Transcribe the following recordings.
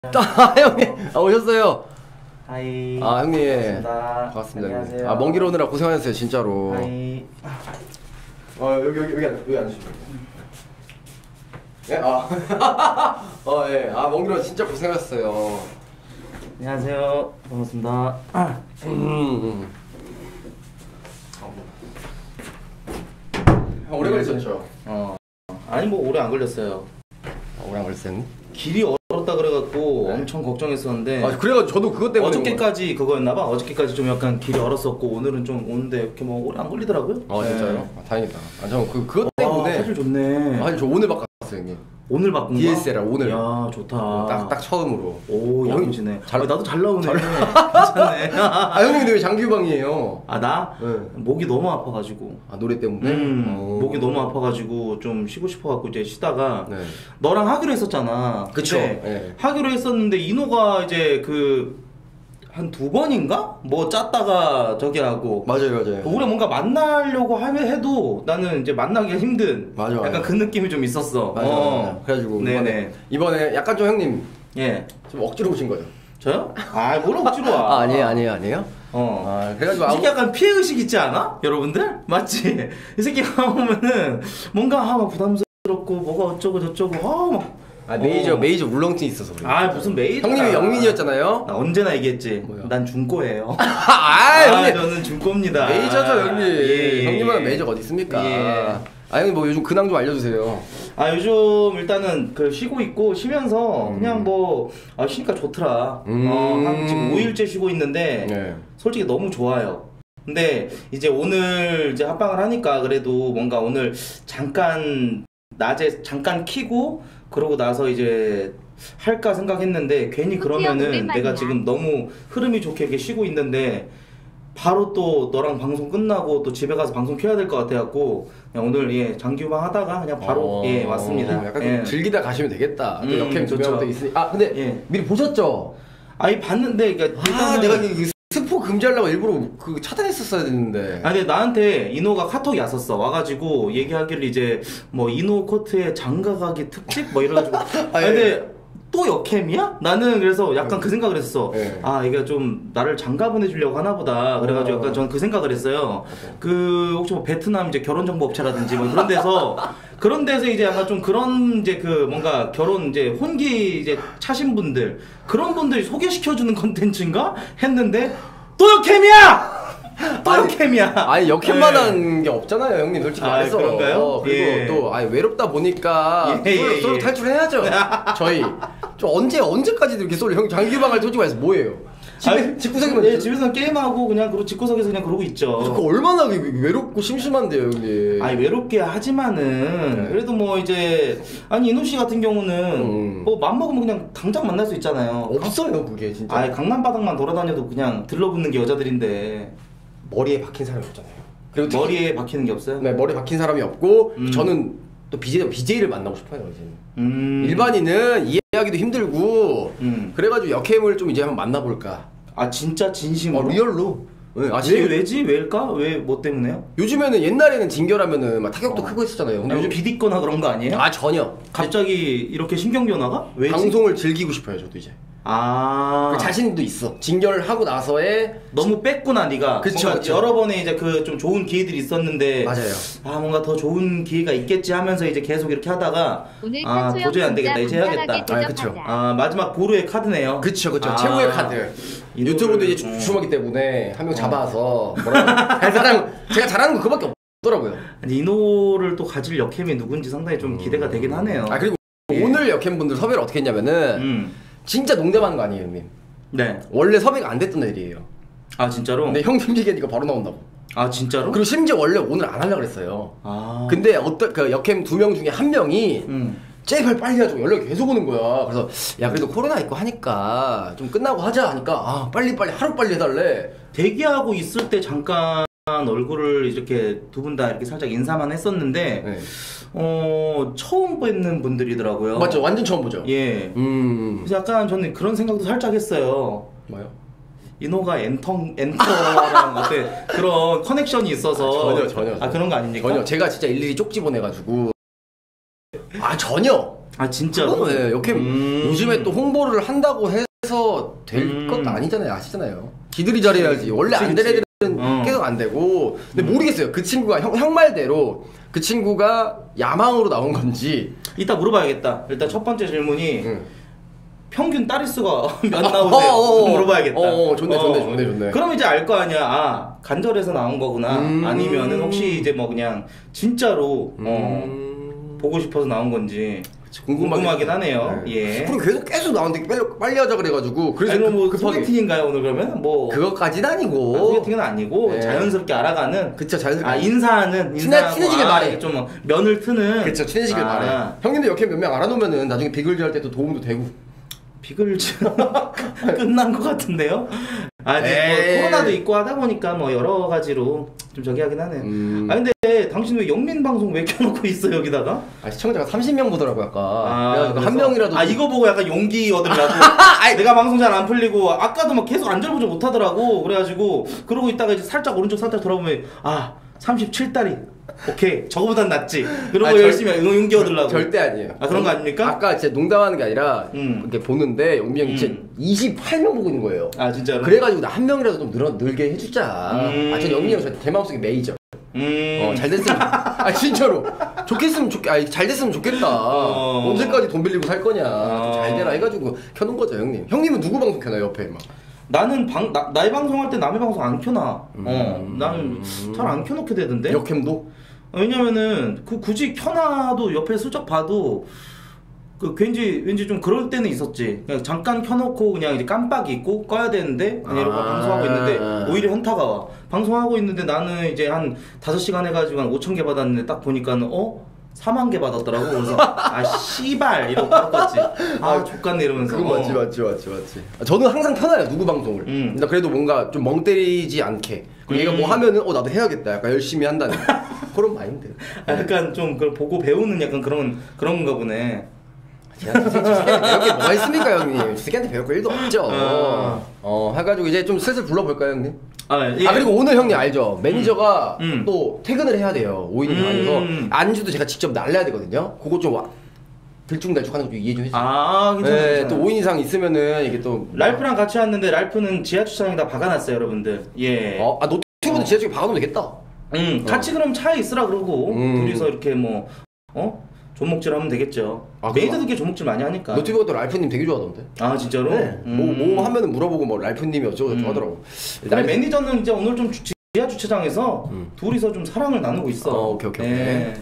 아 형님 오셨어요. 하이. 아 형님 반갑습니다. 형님. 아 먼 길 오느라 고생하셨어요 진짜로. 하이. 여기 앉으시면. 예? 예. 아 먼 길 오느라 진짜 고생하셨어요. 안녕하세요. 반갑습니다. 형 오래 걸리셨죠? 아니 뭐 오래 안 걸렸어요. 오래 안 걸렸어요 형님? 길이 얼었다 그래갖고 엄청 걱정했었는데. 아 그래가지고 저도 그것 때문에 어저께까지 그거였나봐. 어저께까지 좀 약간 길이 얼었었고 오늘은 좀 오는데 이렇게 뭐 오래 안 걸리더라고요. 아 진짜요? 네. 아, 다행이다. 아 저는 그것 때문에. 사실 좋네. 아니 저 오늘 바꿨어요 형님. 오늘 바꾼 거? DSLR 오늘. 야 좋다. 딱 처음으로. 오 야무지네. 잘 나도 잘 나오네. 괜찮네. 아 형님 근데 왜 장기유방이에요? 아 나? 네. 목이 너무 아파가지고. 아 노래 때문에? 목이 너무 아파가지고 좀 쉬고 싶어갖고 이제 쉬다가 네. 너랑 하기로 했었잖아. 그쵸. 근데 네. 하기로 했었는데 인호가 이제 한 2번인가? 뭐 짰다가 저기 하고. 맞아요. 우리 뭔가 만나려고 해도 나는 이제 만나기가 힘든. 맞아. 약간 그 느낌이 좀 있었어. 맞아. 그래가지고 네네. 이번에 약간 좀 형님 예. 좀 억지로 오신 거죠? 저요? 아, 뭘 억지로 와. 아, 아니에요. 그래가지고 이 새끼 약간 피해의식 있지 않아? 여러분들? 맞지? 이 새끼가 오면은 뭔가 막 부담스럽고 뭐가 어쩌고 저쩌고 메이저 울렁증 있어서 그래요. 아 무슨 메이저 형님이 영민이었잖아요. 나 언제나 얘기했지. 뭐야? 난 중고예요. 형님 저는 중고입니다. 메이저죠 형님. 예. 형님은 메이저가 어디 있습니까? 예. 아 형님 뭐 요즘 근황 좀 알려주세요. 아 요즘 일단은 그 쉬고 있고 쉬면서 그냥 뭐 쉬니까 좋더라. 한 지금 5일째 쉬고 있는데 네. 솔직히 너무 좋아요. 근데 이제 오늘 이제 합방을 하니까 그래도 뭔가 오늘 잠깐 낮에 잠깐 키고 그러고 나서 이제 할까 생각했는데 괜히 그러면은 내가 지금 너무 흐름이 좋게 이렇게 쉬고 있는데 바로 또 너랑 방송 끝나고 또 집에 가서 방송 켜야 될 것 같아갖고 그냥 오늘 장기유방 하다가 그냥 바로 왔습니다. 약간 예. 좀 즐기다 가시면 되겠다. 또 역행 두 좋죠. 명도 있으니. 아 근데 예. 미리 보셨죠? 아니 봤는데 그러니까 내가 스포 금지하려고 일부러 차단했었어야 됐는데. 아니 근데 나한테 인호가 카톡이 왔었어. 와가지고 얘기하기를 이제 뭐 인호 코트의 장가가기 특집 뭐 이래가지고 근데 또 역캠이야? 나는 그래서 약간 그 생각을 했어. 네. 아 이게 좀 나를 장가 보내주려고 하나 보다. 그래가지고 약간 저는 그 생각을 했어요. 그 혹시 뭐 베트남 이제 결혼정보업체라든지 뭐 그런 데서 이제 약간 좀 그런 이제 그 뭔가 결혼 이제 혼기 이제 차신 분들 그런 분들이 소개시켜주는 컨텐츠인가 했는데 또 역캠이야! 또 역캠이야! 아니 역캠만한 게 없잖아요 형님 솔직히 말해서. 그런가요? 그리고 또 왜롭다 보니까 솔로 탈출해야죠. 저희 좀 언제까지 이렇게 솔로 형 장기유방할 솔직히 말해서 뭐예요? 집구석에만 집에서 게임하고 그냥 그러고 집구석에서 그냥 그러고 있죠. 그 얼마나 외롭고 심심한데요 형님. 아니 외롭게 하지만은 그래도 뭐 이제 인호 씨 같은 경우는 뭐 맘먹으면 그냥 당장 만날 수 있잖아요. 없어요 그게 진짜. 아니 강남 바닥만 돌아다녀도 그냥 들러붙는 게 여자들인데 머리에 박힌 사람이 없잖아요. 그리고 머리에 박히는 게 없어요? 네 머리에 박힌 사람이 없고 저는 또 BJ를 만나고 싶어요 이제는. 일반인은 이해하기도 힘들고 그래가지고 역캠을 좀 이제 한번 만나볼까. 아 진짜 진심으로? 리얼로. 네, 왜지? 왜일까? 왜 뭐 때문에요? 요즘에는 옛날에는 진결하면은 막 타격도 크고 했었잖아요. 근데 요즘 비디거나 그런 거 아니에요? 아 전혀. 갑자기 이렇게 신경 변화가? 왜지? 방송을 즐기고 싶어요 저도 이제. 아 자신도 있어. 진결하고 나서의 너무 뺐구나 네가. 그쵸. 여러 번의 이제 그 좀 좋은 기회들이 있었는데 맞아요. 뭔가 더 좋은 기회가 있겠지 하면서 이제 계속 이렇게 하다가 도저히 안 되겠다 이제 해야겠다. 그쵸. 마지막 보루의 카드네요. 그쵸. 최고의 카드. 유튜브도 이제 주춤하기 때문에 한 명 잡아서 제가 잘하는 거 그거밖에 없더라고요. 인호를 또 가질 역캠이 누군지 상당히 좀 기대가 되긴 하네요. 그리고 오늘 역캠분들 섭외를 어떻게 했냐면은 진짜 농담하는 거 아니에요 형님. 네. 원래 섭외가 안 됐던 애들이에요. 아 진짜로? 근데 형님 얘기하니까 바로 나온다고. 아 진짜로? 그리고 심지어 원래 오늘 안 하려고 그랬어요. 근데 그 역캠 2명 중에 한 명이 제발 빨리 하자고 연락이 계속 오는 거야. 그래서 야 그래도 코로나 있고 하니까 좀 끝나고 하자 하니까 빨리 하루빨리 해달래. 대기하고 있을 때 잠깐 얼굴을 이렇게 두 분 다 이렇게 살짝 인사만 했었는데 네. 처음 뵙는 분들이더라고요. 맞죠? 완전 처음 보죠? 예. 그래서 약간 저는 그런 생각도 살짝 했어요. 뭐요? 인호가 엔터랑 어때 그런 커넥션이 있어서 전혀 그런 거 아닙니까? 전혀. 제가 진짜 일일이 쪽지 보내가지고 전혀. 아 진짜로? 네, 역캠 요즘에 또 홍보를 한다고 해서 될 것도 아니잖아요. 아시잖아요. 지들이 잘해야지. 원래 안 될 애들은 계속 안 되고. 근데 모르겠어요. 그 친구가 형 말대로 그 친구가 야망으로 나온 건지. 이따 물어봐야겠다. 일단 첫 번째 질문이 평균 따리수가 몇 나오세요? 물어봐야겠다. 좋네. 그럼 이제 알 거 아니야. 아 간절해서 나온 거구나. 아니면은 혹시 이제 뭐 그냥 진짜로 보고 싶어서 나온 건지. 궁금하긴 하네요. 네. 예. 그리고 계속 나오는데 빨리 하자 그래가지고. 그래서 아니 뭐 소개팅인가요 오늘 그러면? 뭐 그것까지는 아니고. 소개팅은 아니고 네. 자연스럽게 알아가는. 그쵸 자연스럽게. 아 인사하는. 친해지길 말해. 좀 면을 트는. 그쵸 친해지길 말해. 형님도 역캠 몇 명 알아놓으면은 나중에 비글즈 할 때도 도움도 되고. 비글즈 끝난 것 같은데요? 아니 뭐 코로나도 있고 하다 보니까 뭐 여러 가지로 좀 저기 하긴 하네. 아 근데 당신 왜 영민 방송 왜 켜놓고 있어 여기다가? 아 시청자가 30명 보더라고 아까. 한 명이라도. 아 이거 보고 약간 용기 얻으려고. 내가 방송 잘 안 풀리고 아까도 막 계속 안절부절 못하더라고. 그래가지고 그러고 있다가 이제 살짝 오른쪽 살짝 돌아보면 37달이. 오케이 저거보단 낫지. 그러고 열심히 용기 얻으려고. 절대 아니에요. 아 그런 거 아닙니까? 아까 진짜 농담하는 게 아니라 이렇게 보는데 용미 형이 진짜 28명 보고 있는 거예요. 아 진짜로? 그래가지고 나 한 명이라도 좀 늘게 해주자. 전 영미 형 제 마음속에 메이저. 잘 됐으면 진짜로 잘 됐으면 좋겠다. 언제까지 돈 빌리고 살 거냐. 잘 되라 해가지고 켜놓은 거죠 형님. 형님은 누구 방송 켜나요 옆에 막? 나는 나의 방송할 때 남의 방송 안 켜놔. 나는 잘 안 켜놓게 되던데. 역캠도? 왜냐면은 굳이 켜놔도 옆에 슬쩍 봐도 왠지 좀 그럴 때는 있었지. 그냥 잠깐 켜놓고 그냥 이제 깜빡이 있고 꺼야 되는데 이렇게 방송하고 있는데 오히려 현타가 와. 방송하고 있는데 나는 이제 한 5시간 해가지고 한 5,000개 받았는데 딱 보니까는 4만 개 받았더라고. 그래서 씨발 이러고 바꿨지. 족같네 이러면서. 그거 맞지. 저는 항상 켜놔요 누구 방송을. 근데 그래도 뭔가 좀 멍 때리지 않게. 그리고 얘가 뭐 하면은 나도 해야겠다. 약간 열심히 한다는 그런 마인드. 약간 좀 그걸 보고 배우는 약간 그런가 보네. 주새끼한테 배울 게 뭐가 있습니까 형님? 주새끼한테 배울 거 1도 없죠. 해가지고 이제 좀 슬슬 불러볼까요 형님? 예. 그리고 오늘 형님 알죠? 매니저가 또 퇴근을 해야 돼요. 5인 안에서 안주도 제가 직접 날려야 되거든요. 그거 좀 들쭉날쭉 하는 거 좀 이해 좀 해주세요. 괜찮아요. 또 5인 이상 있으면은 이게 또 랄프랑 같이 왔는데 랄프는 지하 주차장에다 박아놨어요 여러분들. 예. 노트북도 지하철에 박아놓으면 되겠다. 같이 그럼 차에 있으라 그러고 둘이서 이렇게 뭐 조목질 하면 되겠죠. 메이드들끼리 조목질 많이 하니까. 노트북은 또 랄프님 되게 좋아하던데. 아 진짜로? 네. 뭐 하면은 물어보고 뭐 랄프님이 어쩌고 저쩌고 하더라고. 근데 매니저는 이제 오늘 좀 지하 주차장에서 둘이서 좀 사랑을 나누고 있어. 오케이. 네.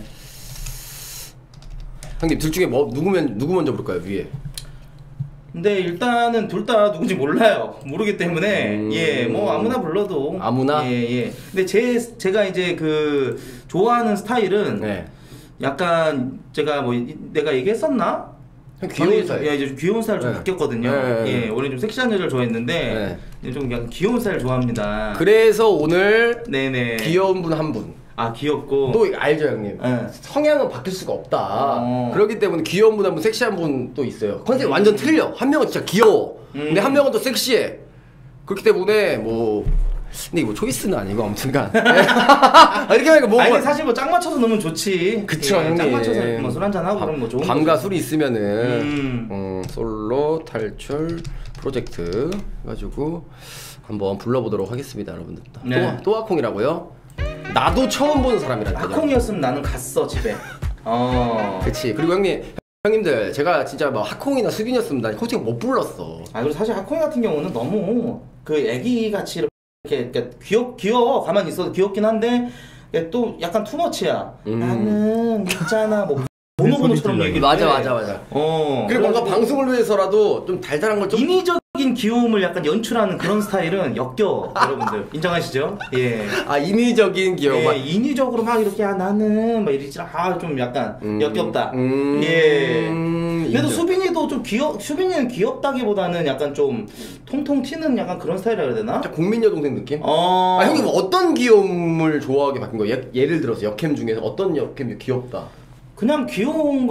형님 둘 중에 누구 먼저 부를까요 위에? 근데 일단은 둘 다 누군지 몰라요. 모르기 때문에 뭐 아무나 불러도 아무나. 예. 근데 제가 이제 좋아하는 스타일은 약간 제가 내가 얘기했었나? 귀여운 스타일. 이제 좀 귀여운 스타일 좀 바뀌었거든요. 예, 원래 좀 섹시한 여자를 좋아했는데 좀 약간 귀여운 스타일 좋아합니다. 그래서 오늘 네네 귀여운 분 한 분. 귀엽고 또 알죠 형님. 성향은 바뀔 수가 없다. 그렇기 때문에 귀여운 분 한 분, 섹시한 분 또 있어요. 컨셉이 완전 틀려. 한 명은 진짜 귀여워. 근데 한 명은 또 섹시해. 그렇기 때문에 근데 이거 초이스는 아니고 아무튼간 이렇게 하니까 아니 사실 짱 맞춰서 넣으면 좋지. 그쵸 형님. 짱 맞춰서 뭐 술 한잔 하고 그러면 뭐 좋은 밤과 술이 있으면은 솔로 탈출 프로젝트 해가지고 한번 불러보도록 하겠습니다 여러분들. 또아콩이라고요? 나도 처음 보는 사람이라니까요. 하콩이었으면 나는 갔어 집에. 그치. 그리고 형님들 제가 진짜 뭐 하콩이나 수빈이었으면 난 호칭 못 불렀어. 그리고 사실 하콩이 같은 경우는 너무 애기같이 이렇게 귀여워. 가만히 있어도 귀엽긴 한데 또 약간 투머치야. 나는 있잖아 뭐 보노보노처럼 얘기해. 맞아. 그리고 뭔가 방송을 위해서라도 좀 달달한 걸 좀 인위적인 귀여움을 약간 연출하는 그런 스타일은 역겨워. 여러분들 인정하시죠? 예. 인위적인 귀여움. 인위적으로 막 이렇게 나는 막 이러지. 좀 약간 역겹다. 예. 그래도 수빈이도 좀 수빈이는 귀엽다기보다는 약간 좀 통통 튀는 약간 그런 스타일이라 해야 되나? 국민 여동생 느낌? 형님 어떤 귀여움을 좋아하게 바뀐 거예요? 예를 들어서 역캠 중에서 어떤 역캠이 귀엽다? 그냥 귀여운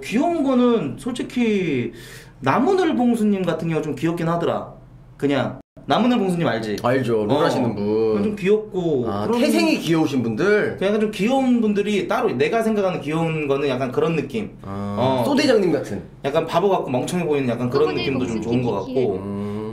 거는 솔직히 나무늘 봉수님 같은 경우가 좀 귀엽긴 하더라. 그냥 남은을 봉수님 알지? 알죠. 롤 하시는 분. 좀 귀엽고. 태생이 귀여우신 분들? 약간 좀 귀여운 분들이 따로 내가 생각하는 귀여운 거는 약간 그런 느낌. 소대장님 같은. 약간 바보 같고 멍청해 보이는 약간 그런 느낌도 좀 좋은 것 같고.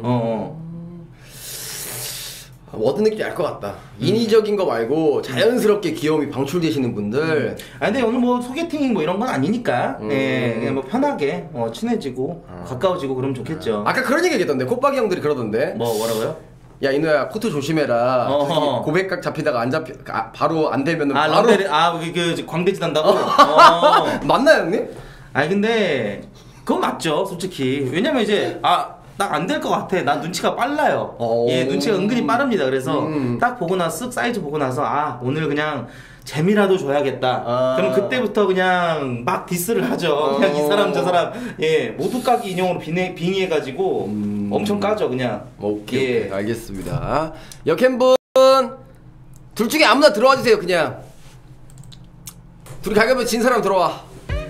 어떤 느낌인지 알 것 같다. 인위적인 거 말고 자연스럽게 귀여움이 방출되시는 분들. 근데 오늘 뭐 소개팅 뭐 이런 건 아니니까 그냥 뭐 편하게 친해지고 가까워지고 그러면 좋겠죠. 아까 그런 얘기 했던데 콧박이 형들이 그러던데. 뭐라고요? 야 이노야 코트 조심해라. 고백각 잡히다가 안 잡히 바로 안 되면은 바로 그 광대짓 한다고? 맞나요 형님? 아니 근데 그건 맞죠 솔직히. 왜냐면 이제 나 안 될 것 같아. 나 눈치가 빨라요. 예, 눈치가 은근히 빠릅니다. 그래서 딱 보고 나서 쓱 사이즈 보고 나서 오늘 그냥 재미라도 줘야겠다. 그럼 그때부터 그냥 막 디스를 하죠. 그냥 이 사람 저 사람 모두 까기 인형으로 빙의해가지고 엄청 까죠 그냥. 오케이, 알겠습니다. 여캠분 둘 중에 아무나 들어와 주세요. 그냥 둘이 가격면 진 사람 들어와.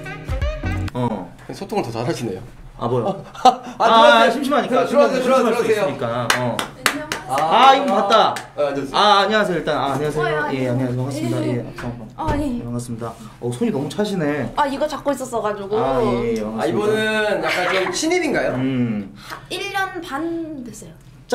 소통을 더 잘하시네요. 뭐야? 심심하니까. 들어가세요. 이분 봤다. 안녕하세요. 일단 안녕하세요. 예, 안녕하세요. 반갑습니다. 예, 예. 반갑습니다. 손이 너무 차시네. 이거 잡고 있었어가지고. 예, 반갑습니다. 이분은 약간 좀 신입인가요? 1년 반 됐어요.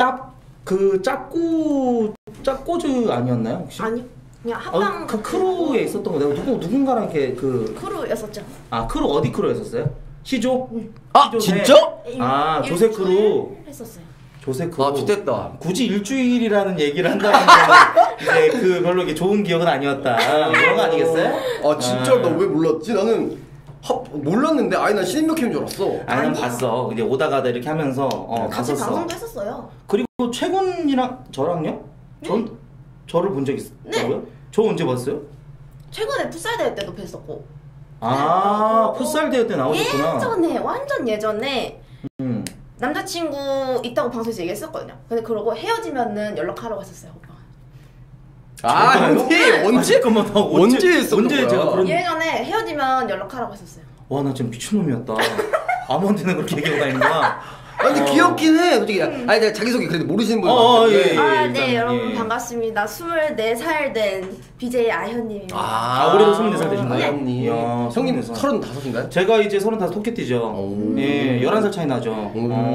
짭꼬즈 아니었나요 혹시? 아니요. 그냥 합방. 그 크루에 있었던 거 내가 누군가랑 이렇게 크루였었죠. 크루 어디 크루였었어요? 시조? 진짜? 조세 크루 했었어요. 조세 크루. 좋겠다. 굳이 일주일이라는 얘기를 한다는 건 이제 그 별로 이렇게 좋은 기억은 아니었다. 그런 거 아니겠어요? 진짜 나 왜 몰랐지? 나는 몰랐는데 난 신입 역캠인 줄 알았어. 난 봤어. 이제 오다가다 이렇게 하면서 같이 봤었어. 방송도 했었어요. 그리고 최군이랑 저랑요? 저를 본 적 있어요? 저 언제 봤어요? 최근에 풋살 대회 때도 뵀었고. 풋살 대회 때 나오셨구나. 예전에 완전 예전에 남자친구 있다고 방송에서 얘기했었거든요. 근데 그러고 헤어지면은 연락하라고 했었어요 오빠. 형님 언제 했었던 거야? 제가 그런 예전에 헤어지면 연락하라고 했었어요. 와 나 지금 미친놈이었다. 아무한테나 그렇게 얘기하고 다니는구나. 근데 귀엽긴 해 솔직히. 내가 자기소개 그래도 모르시는 분이 많은데. 네 여러분 반갑습니다. 24살 된 BJ 아현님입니다. 올해도 24살 되신 거예요? 아현님. 형님 35인가요? 제가 이제 35 토끼띠죠. 예, 11살 차이 나죠.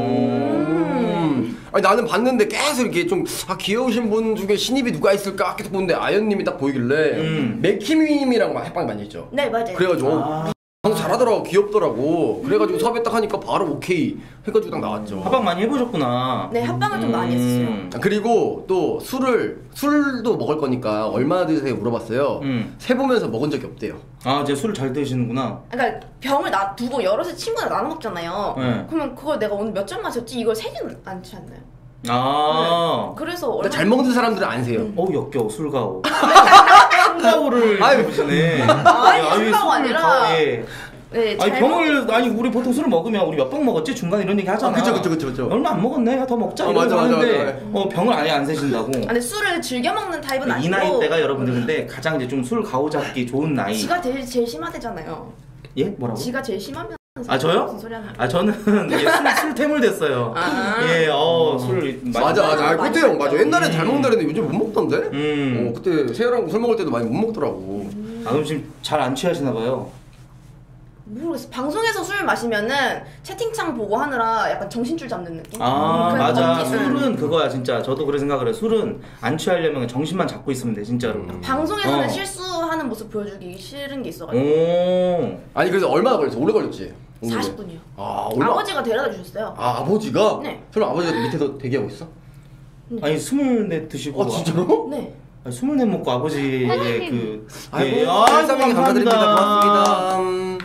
나는 봤는데 계속 이렇게 좀 귀여우신 분 중에 신입이 누가 있을까 계속 보는데 아현님이 딱 보이길래 맥키미님이랑 막 합방 많이 했죠. 네 맞아요. 그래가지고 방송 잘하더라고. 귀엽더라고. 그래가지고 섭외 딱 하니까 바로 오케이 해가지고 딱 나왔죠. 합방 많이 해보셨구나. 네 합방을 좀 많이 했었어요. 그리고 또 술도 먹을 거니까 얼마나 드세요 물어봤어요. 세보면서 먹은 적이 없대요. 이제 술을 잘 드시는구나. 그러니까 병을 두고 여럿의 친구랑 나눠 먹잖아요. 그러면 그걸 내가 오늘 몇 잔 마셨지 이걸 세지는 않지 않나요? 네. 그래서 잘 먹는 사람들은 안 세요. 역겨워 술가오. 술가오를 보시네. 술가오 아니라. 네, 병을 우리 보통 술을 먹으면 우리 몇 병 먹었지? 중간에 이런 얘기 하잖아. 그쵸. 얼마 안 먹었네. 더 먹자. 맞아. 병을 아예 안 세신다고. 근데 술을 즐겨 먹는 타입은 아니고. 이 나이 때가 여러분들 근데 가장 이제 좀 술 가오 잡기 좋은 나이. 지가 제일 심하대잖아요. 예? 뭐라고? 지가 제일 심하면. 저요? 무슨 소리 하나? 저는 술 태물 됐어요. 술 맞아. 그때 형 맞아. 옛날에 잘 먹는다 그랬는데 요즘 못 먹던데? 그때 세열하고 술 먹을 때도 많이 못 먹더라고. 그럼 지금 잘 안 취하시나 봐요. 모르겠어. 방송에서 술 마시면은 채팅창 보고 하느라 약간 정신줄 잡는 느낌? 맞아. 술은 그거야 진짜. 저도 그렇게 생각을 해요. 술은 안 취하려면 정신만 잡고 있으면 돼 진짜로. 방송에서는 실수하는 모습 보여주기 싫은 게 있어가지고. 아니 그래서 얼마나 걸렸어? 오래 걸렸지? 40분이요. 얼마? 아버지가 데려다 주셨어요. 아버지가? 네. 설마 아버지가 밑에서 대기하고 있어? 아니 24 드시고. 진짜로? 네. 24 먹고 아버지 감사합니다. 고맙습니다.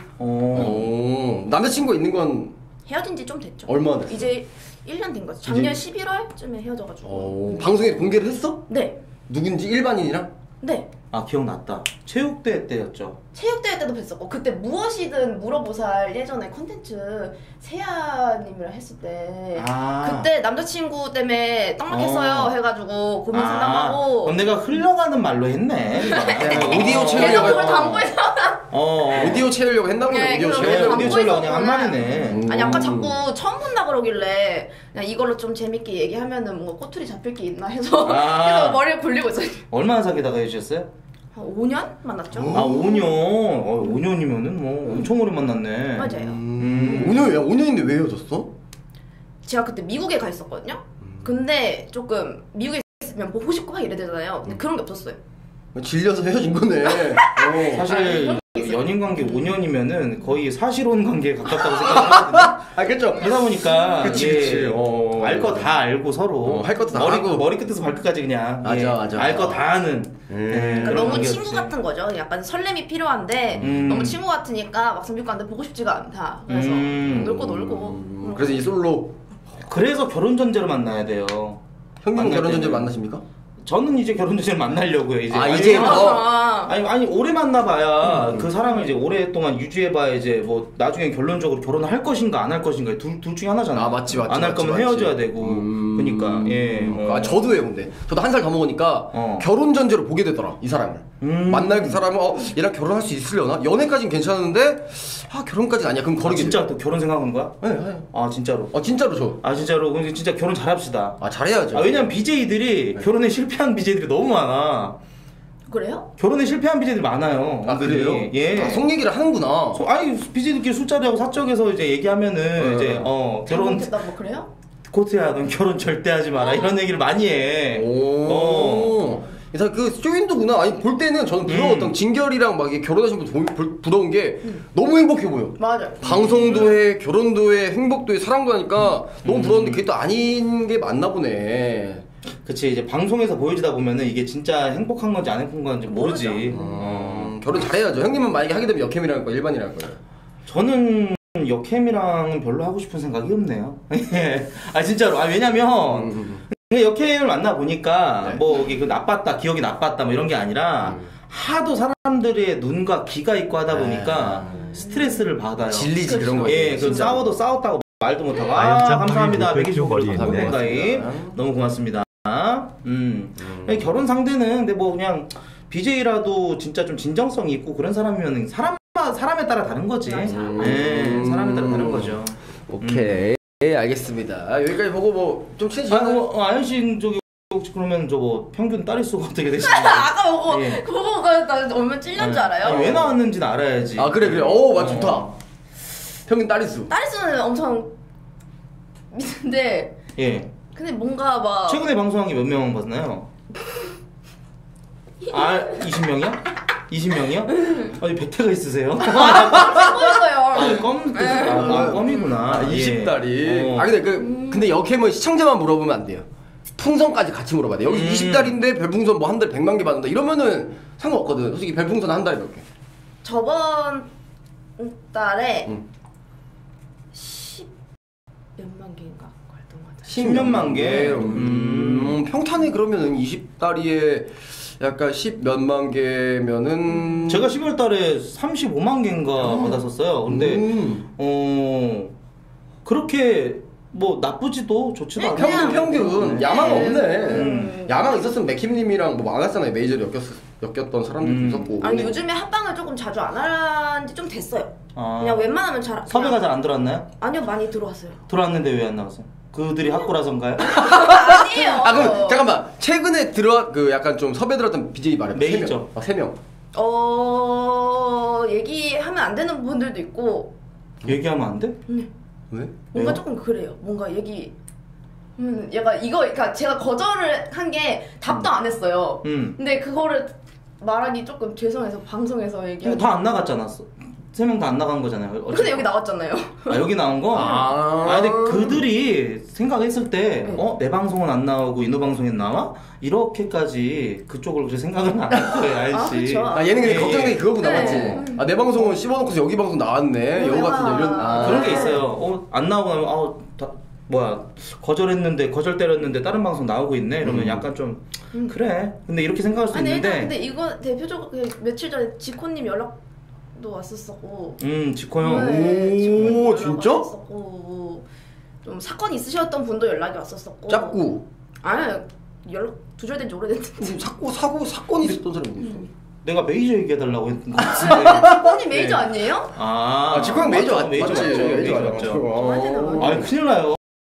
남자친구가 있는 건 헤어진 지 좀 됐죠. 얼마나 됐어? 이제 1년 된 거죠. 작년 11월쯤에 헤어져가지고. 방송에 공개를 했어? 네. 누군지 일반인이랑? 네. 기억났다. 체육대회 때였죠. 체육대회 때도 뵀었고 그때 무엇이든 물어보살 예전에 컨텐츠 세아님이랑 했을 때 그때 남자친구 때문에 떡 먹겠어요 해가지고 고민 상담하고 그럼 내가 흘러가는 말로 했네. 오디오 채우려고 계속 그걸 담보해서 오디오 채우려고 했나 보네. 오디오 채우려고 그냥 한 말이네. 아니 아까 자꾸 처음 본다 그러길래 그냥 이걸로 좀 재밌게 얘기하면은 뭔가 꼬투리 잡힐 게 있나 해서 계속 머리를 굴리고 있어요. 얼마나 사귀다가 헤어졌어요? 한 5년 만났죠. 5년. 5년이면은 뭐 엄청 오래 만났네. 맞아요. 5년이야? 5년인데 왜 헤어졌어? 제가 그때 미국에 가 있었거든요. 근데 조금 미국에 있으면 보고 싶고 막 이래 되잖아요. 근데 그런 게 없었어요. 질려서 헤어진 거네. 사실 연인 관계 5년이면은 거의 사실혼 관계에 가깝다고 생각하거든요. 그렇죠. 그러다 보니까 그치. 알 거 다 알고 서로 할 것도 다 하고 머리 끝에서 발끝까지 그냥 맞아. 알 거 다 아는. 그러니까 너무 친구 같은 거죠. 약간 설렘이 필요한데 너무 친구 같으니까 막상 미국 가는데 보고 싶지가 않다. 그래서 놀고. 그래서 이 솔로. 그래서 결혼 전제로 만나야 돼요. 형님은 결혼 전제로 만나십니까? 저는 이제 결혼 전제를 만나려고요. 이제 이제 아니 오래 만나봐야 그 사람을 이제 오랫동안 유지해봐야 이제 뭐 나중에 결론적으로 결혼을 할 것인가 안 할 것인가 둘 중에 하나잖아. 맞지. 안 할 거면 헤어져야 되고. 그러니까 저도예요. 근데 저도 한 살 더 먹으니까 결혼 전제로 보게 되더라 이 사람을. 만날 그 사람은 얘랑 결혼할 수 있으려나? 연애까지는 괜찮은데 결혼까지는 아니야. 그럼 거리게. 진짜 또 결혼 생각한 거야? 네. 진짜로? 진짜로 저. 진짜로? 그럼 진짜 결혼 잘합시다. 잘해야죠. 왜냐면 BJ들이 결혼에 실패한 BJ들이 너무 많아. 그래요? 결혼에 실패한 BJ들이 많아요. 그래요? 예. 속 얘기를 하는구나. BJ들끼리 술자리하고 사적에서 이제 얘기하면은 이제 결혼 뭐 그래요? 코트야, 넌 결혼 절대 하지 마라 이런 얘기를 많이 해. 그래서 그 쇼윈도구나. 볼 때는 저는 부러웠던 진결이랑 막 결혼하신 분 부러운 게 너무 행복해 보여. 맞아. 방송도 해, 결혼도 해, 행복도 해, 사랑도 하니까 너무 부러운데 그게 또 아닌 게 맞나 보네. 그치, 이제 방송에서 보여주다 보면은 이게 진짜 행복한 건지 안 행복한 건지 모르지. 결혼 잘해야죠. 형님은 만약에 하게 되면 여캠이랑 할 거야, 일반이랑 할 거야? 저는 여캠이랑 별로 하고 싶은 생각이 없네요. 진짜로. 왜냐면 여캠을 만나 보니까 뭐 이게 나빴다, 기억이 나빴다 뭐 이런 게 아니라 하도 사람들의 눈과 귀가 있고 하다 보니까 스트레스를 받아요. 질리지 그런 거. 그 싸웠다고 말도 못하고 감사합니다. 125개 가입 너무 고맙습니다. 결혼 상대는 근데 뭐 그냥 BJ라도 진짜 좀 진정성이 있고 그런 사람이면 사람에 따라 다른 거지. 사람에 따라 다른 거죠. 오케이. 알겠습니다. 여기까지 보고 뭐 좀 친해지나요? 아연 씨 저기 혹시 그러면 저거 평균 딸수가 어떻게 되시나요? 아까 그거 나 얼마 찔린 줄 알아요? 왜 나왔는지는 알아야지. 그래. 맞 좋다. 평균 딸수. 딸수는 엄청 미는데. 근데 뭔가 막 최근에 방송한 게 몇 명 봤나요? 20명이요? 20명이요? 아니 백태가 있으세요? 껌이구나. 20달이. 근데 여캠은 시청자만 물어보면 안 돼요. 풍선까지 같이 물어봐야 돼. 여기서 20달인데 별풍선 뭐 한 달에 100만 개 받는다. 이러면은 상관없거든. 솔직히 별풍선 한 달에 몇 개? 저번 달에 10 몇만 개인가 갔던 것 같아요. 10몇만 개? 평탄에 그러면은 20달이에 약간 10 몇만 개면은 제가 12월 달에 35만 개인가 받았었어요. 근데 그렇게 뭐 나쁘지도 좋지도 않고 평균 야망 없네. 야망 있었으면 맥힘님이랑 뭐 많았잖아요. 메이저를 엮였던 사람들도 있었고. 요즘에 합방을 조금 자주 안 한 지 좀 됐어요. 그냥 웬만하면 섭외가 잘 안 들어왔나요? 아니요, 많이 들어왔어요. 들어왔는데 왜 안 나왔어요? 그들이 학고라서인가요? 아니에요. 그럼 잠깐만. 최근에 약간 좀 섭외 들었던 BJ 말해봐. 메이저. 3명. 얘기하면 안 되는 분들도 있고. 얘기하면 안 돼? 네. 왜? 뭔가 조금 그래요. 뭔가 그러니까 제가 거절을 한 게 답도 안 했어요. 근데 그거를 말하기 조금 죄송해서 방송에서 얘기하고. 다 안 나갔잖아. 3명 다 안 나간 거잖아요. 근데 여기 나왔잖아요. 여기 나온 거? 근데 그들이 생각했을 때, 내 방송은 안 나오고 인호 방송엔 나와? 이렇게까지 그쪽을 그렇게 생각은 안 할 거예요, 알지? 그쵸. 얘는 근데 걱정된 게 그거구나, 네. 맞지? 내 방송은 씹어놓고서 여기 방송 나왔네. 여우 같은 이런. 그런 게 있어요. 안 나오고 나면, 거절했는데, 거절 때렸는데, 다른 방송 나오고 있네? 이러면 약간 좀, 그래. 근데 이렇게 생각할 수 있는데. 근데 이거 대표적으로 며칠 전에 지코님 연락도 왔었었고. 지코 형. 네, 오, 진짜? 왔었었고, 좀 사건이 있으셨던 분도 연락이 왔었었고. 짭구. 연락 두절된 지 오래됐는데. 사건이 있었던 사람이 있어. 내가 메이저 얘기해달라고 했던 것 같은데. 사건이 메이저 아니에요? 지코 형 메이저 메이저 맞죠? 메이저 메이저 맞죠. 맞죠. 큰일 나요.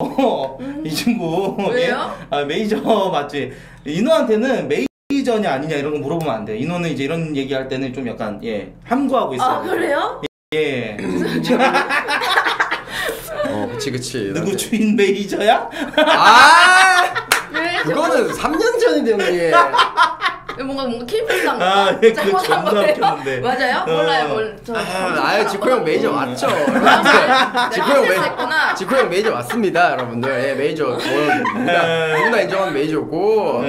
이 친구. 왜요? 아 메이저 맞지? 인호한테는 메이저냐 아니냐 이런 거 물어보면 안 돼. 인호는 이제 이런 얘기할 때는 좀 약간 함구하고 있어요. 아 그래요? 예. 그치. 누구 주인 메이저야? 그거는 3년 전인데 형님. 뭔가 케이블상 예, 그거 존나 웃겼는데. 맞아요? 몰라요. 지코 형 메이저 맞죠? 지코 형 메이저 맞습니다, 여러분들. 예, 메이저 누구나 인정하는 메이저고.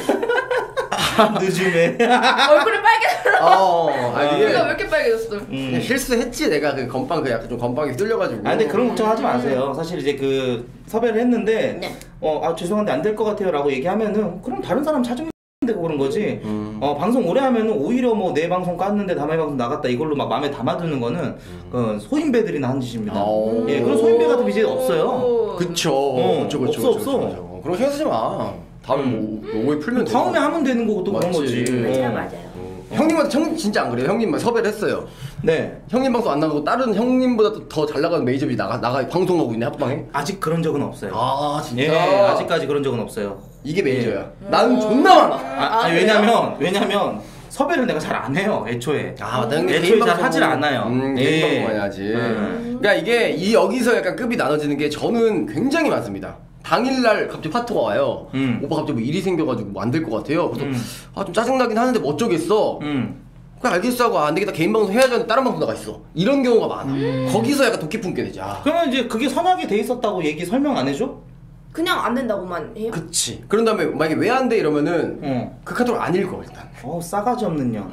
늦음에 얼굴이 빨개졌어. 이게 왜 이렇게 빨개졌어? 그냥 실수했지 내가 그 건빵 그 약간 좀 건빵이 뚫려가지고. 근데 그런 걱정하지 마세요. 사실 이제 그 섭외를 했는데 네. 죄송한데 안 될 것 같아요라고 얘기하면은 그럼 다른 사람 찾으면 되고 그런 거지. 방송 오래 하면은 오히려 뭐 내 방송 깠는데 다음에 방송 나갔다 이걸로 막 마음에 담아두는 거는 소인배들이나 한 짓입니다. 예, 그런 소인배 같은 BJ 없어요. 그쵸. 없어. 그런 신경 쓰지 마. 다음에 뭐 오해 풀면 돼. 다음에 하면 되는 거고 또 그런 거지. 맞아요. 형님한테 진짜 안 그래요? 형님 섭외를 했어요. 네. 형님 방송 안 나가고 다른 형님보다 더 잘 나가는 메이저비 나가 방송하고 있네 합방에? 아직 그런 적은 없어요. 진짜? 예, 아직까지 그런 적은 없어요. 이게 메이저야. 나는 존나 많아. 왜냐면 섭외를 내가 잘 안 해요. 애초에. 맞다. 애초에 잘 하질 않아요. 개인 방송 많이 하지. 그러니까 이게 여기서 약간 급이 나눠지는 게 저는 굉장히 많습니다. 당일날 갑자기 파토가 와요. 오빠 갑자기 뭐 일이 생겨가지고 뭐 안 될 것 같아요. 그래서 좀 짜증나긴 하는데 뭐 어쩌겠어. 그냥 알겠어 하고 안 되겠다 개인 방송 해야지 하는데 다른 방송 나가 있어. 이런 경우가 많아. 거기서 약간 도끼 품게 되지. 그러면 이제 그게 선하게 돼 있었다고 얘기 설명 안 해줘? 그냥 안 된다고만 해요? 그치. 그런 다음에 만약에 왜 안 돼 이러면은 그 카톡을 안 읽어 일단. 싸가지 없는 년.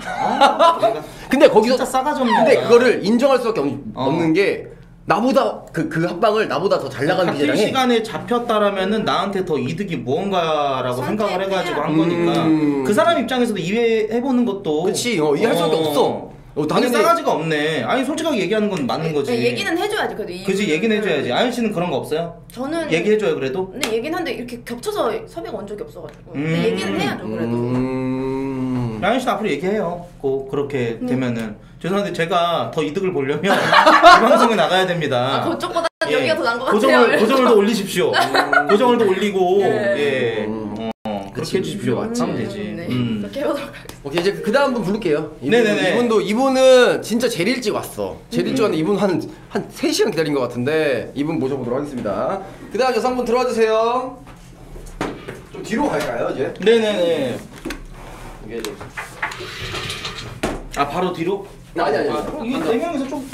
근데 거기서 진짜 싸가지 없는 근데 거야. 그거를 인정할 수밖에 없는 게 나보다 그 합방을 나보다 더 잘 나가는 같은 기자랑 시간에 잡혔다라면은 나한테 더 이득이 무언가라고 생각을 해가지고 한 거니까 그 사람 입장에서도 이해해보는 것도 그치. 이해할 수밖에 없어. 당연히 싸가지가 없네. 아니 솔직하게 얘기하는 건 맞는 거지. 얘기는 해줘야지 그래도. 그지 얘기는 해줘야지. 아연 씨는 그런 거 없어요? 저는 얘기해줘요 그래도? 근데 얘기는 한데 이렇게 겹쳐서 섭외가 온 적이 없어가지고 근데 얘기는 해야죠 그래도. 아연 씨는 앞으로 얘기해요. 그렇게 되면은 죄송한데 제가 더 이득을 보려면 이 방송에 나가야 됩니다. 그쪽보다 여기가 더 나은 것 같아요. 고정을 더 올리십시오. 고정을 더 올리고 네. 그렇게 해주십시오. 하면 되지. 그렇게 해보도록 하겠습니다. 오케이 이제 그 다음 분 부를게요. 네네네. 이분은 진짜 제일 일찍 왔어. 제일 일찍 왔는데 이분 한 3시간 기다린 것 같은데 이분 모셔보도록 하겠습니다. 그 다음 여성분 들어와 주세요. 좀 뒤로 갈까요 이제? 네네네. 이게 좀. 바로 뒤로? 아니. 이게 4명이서 좀.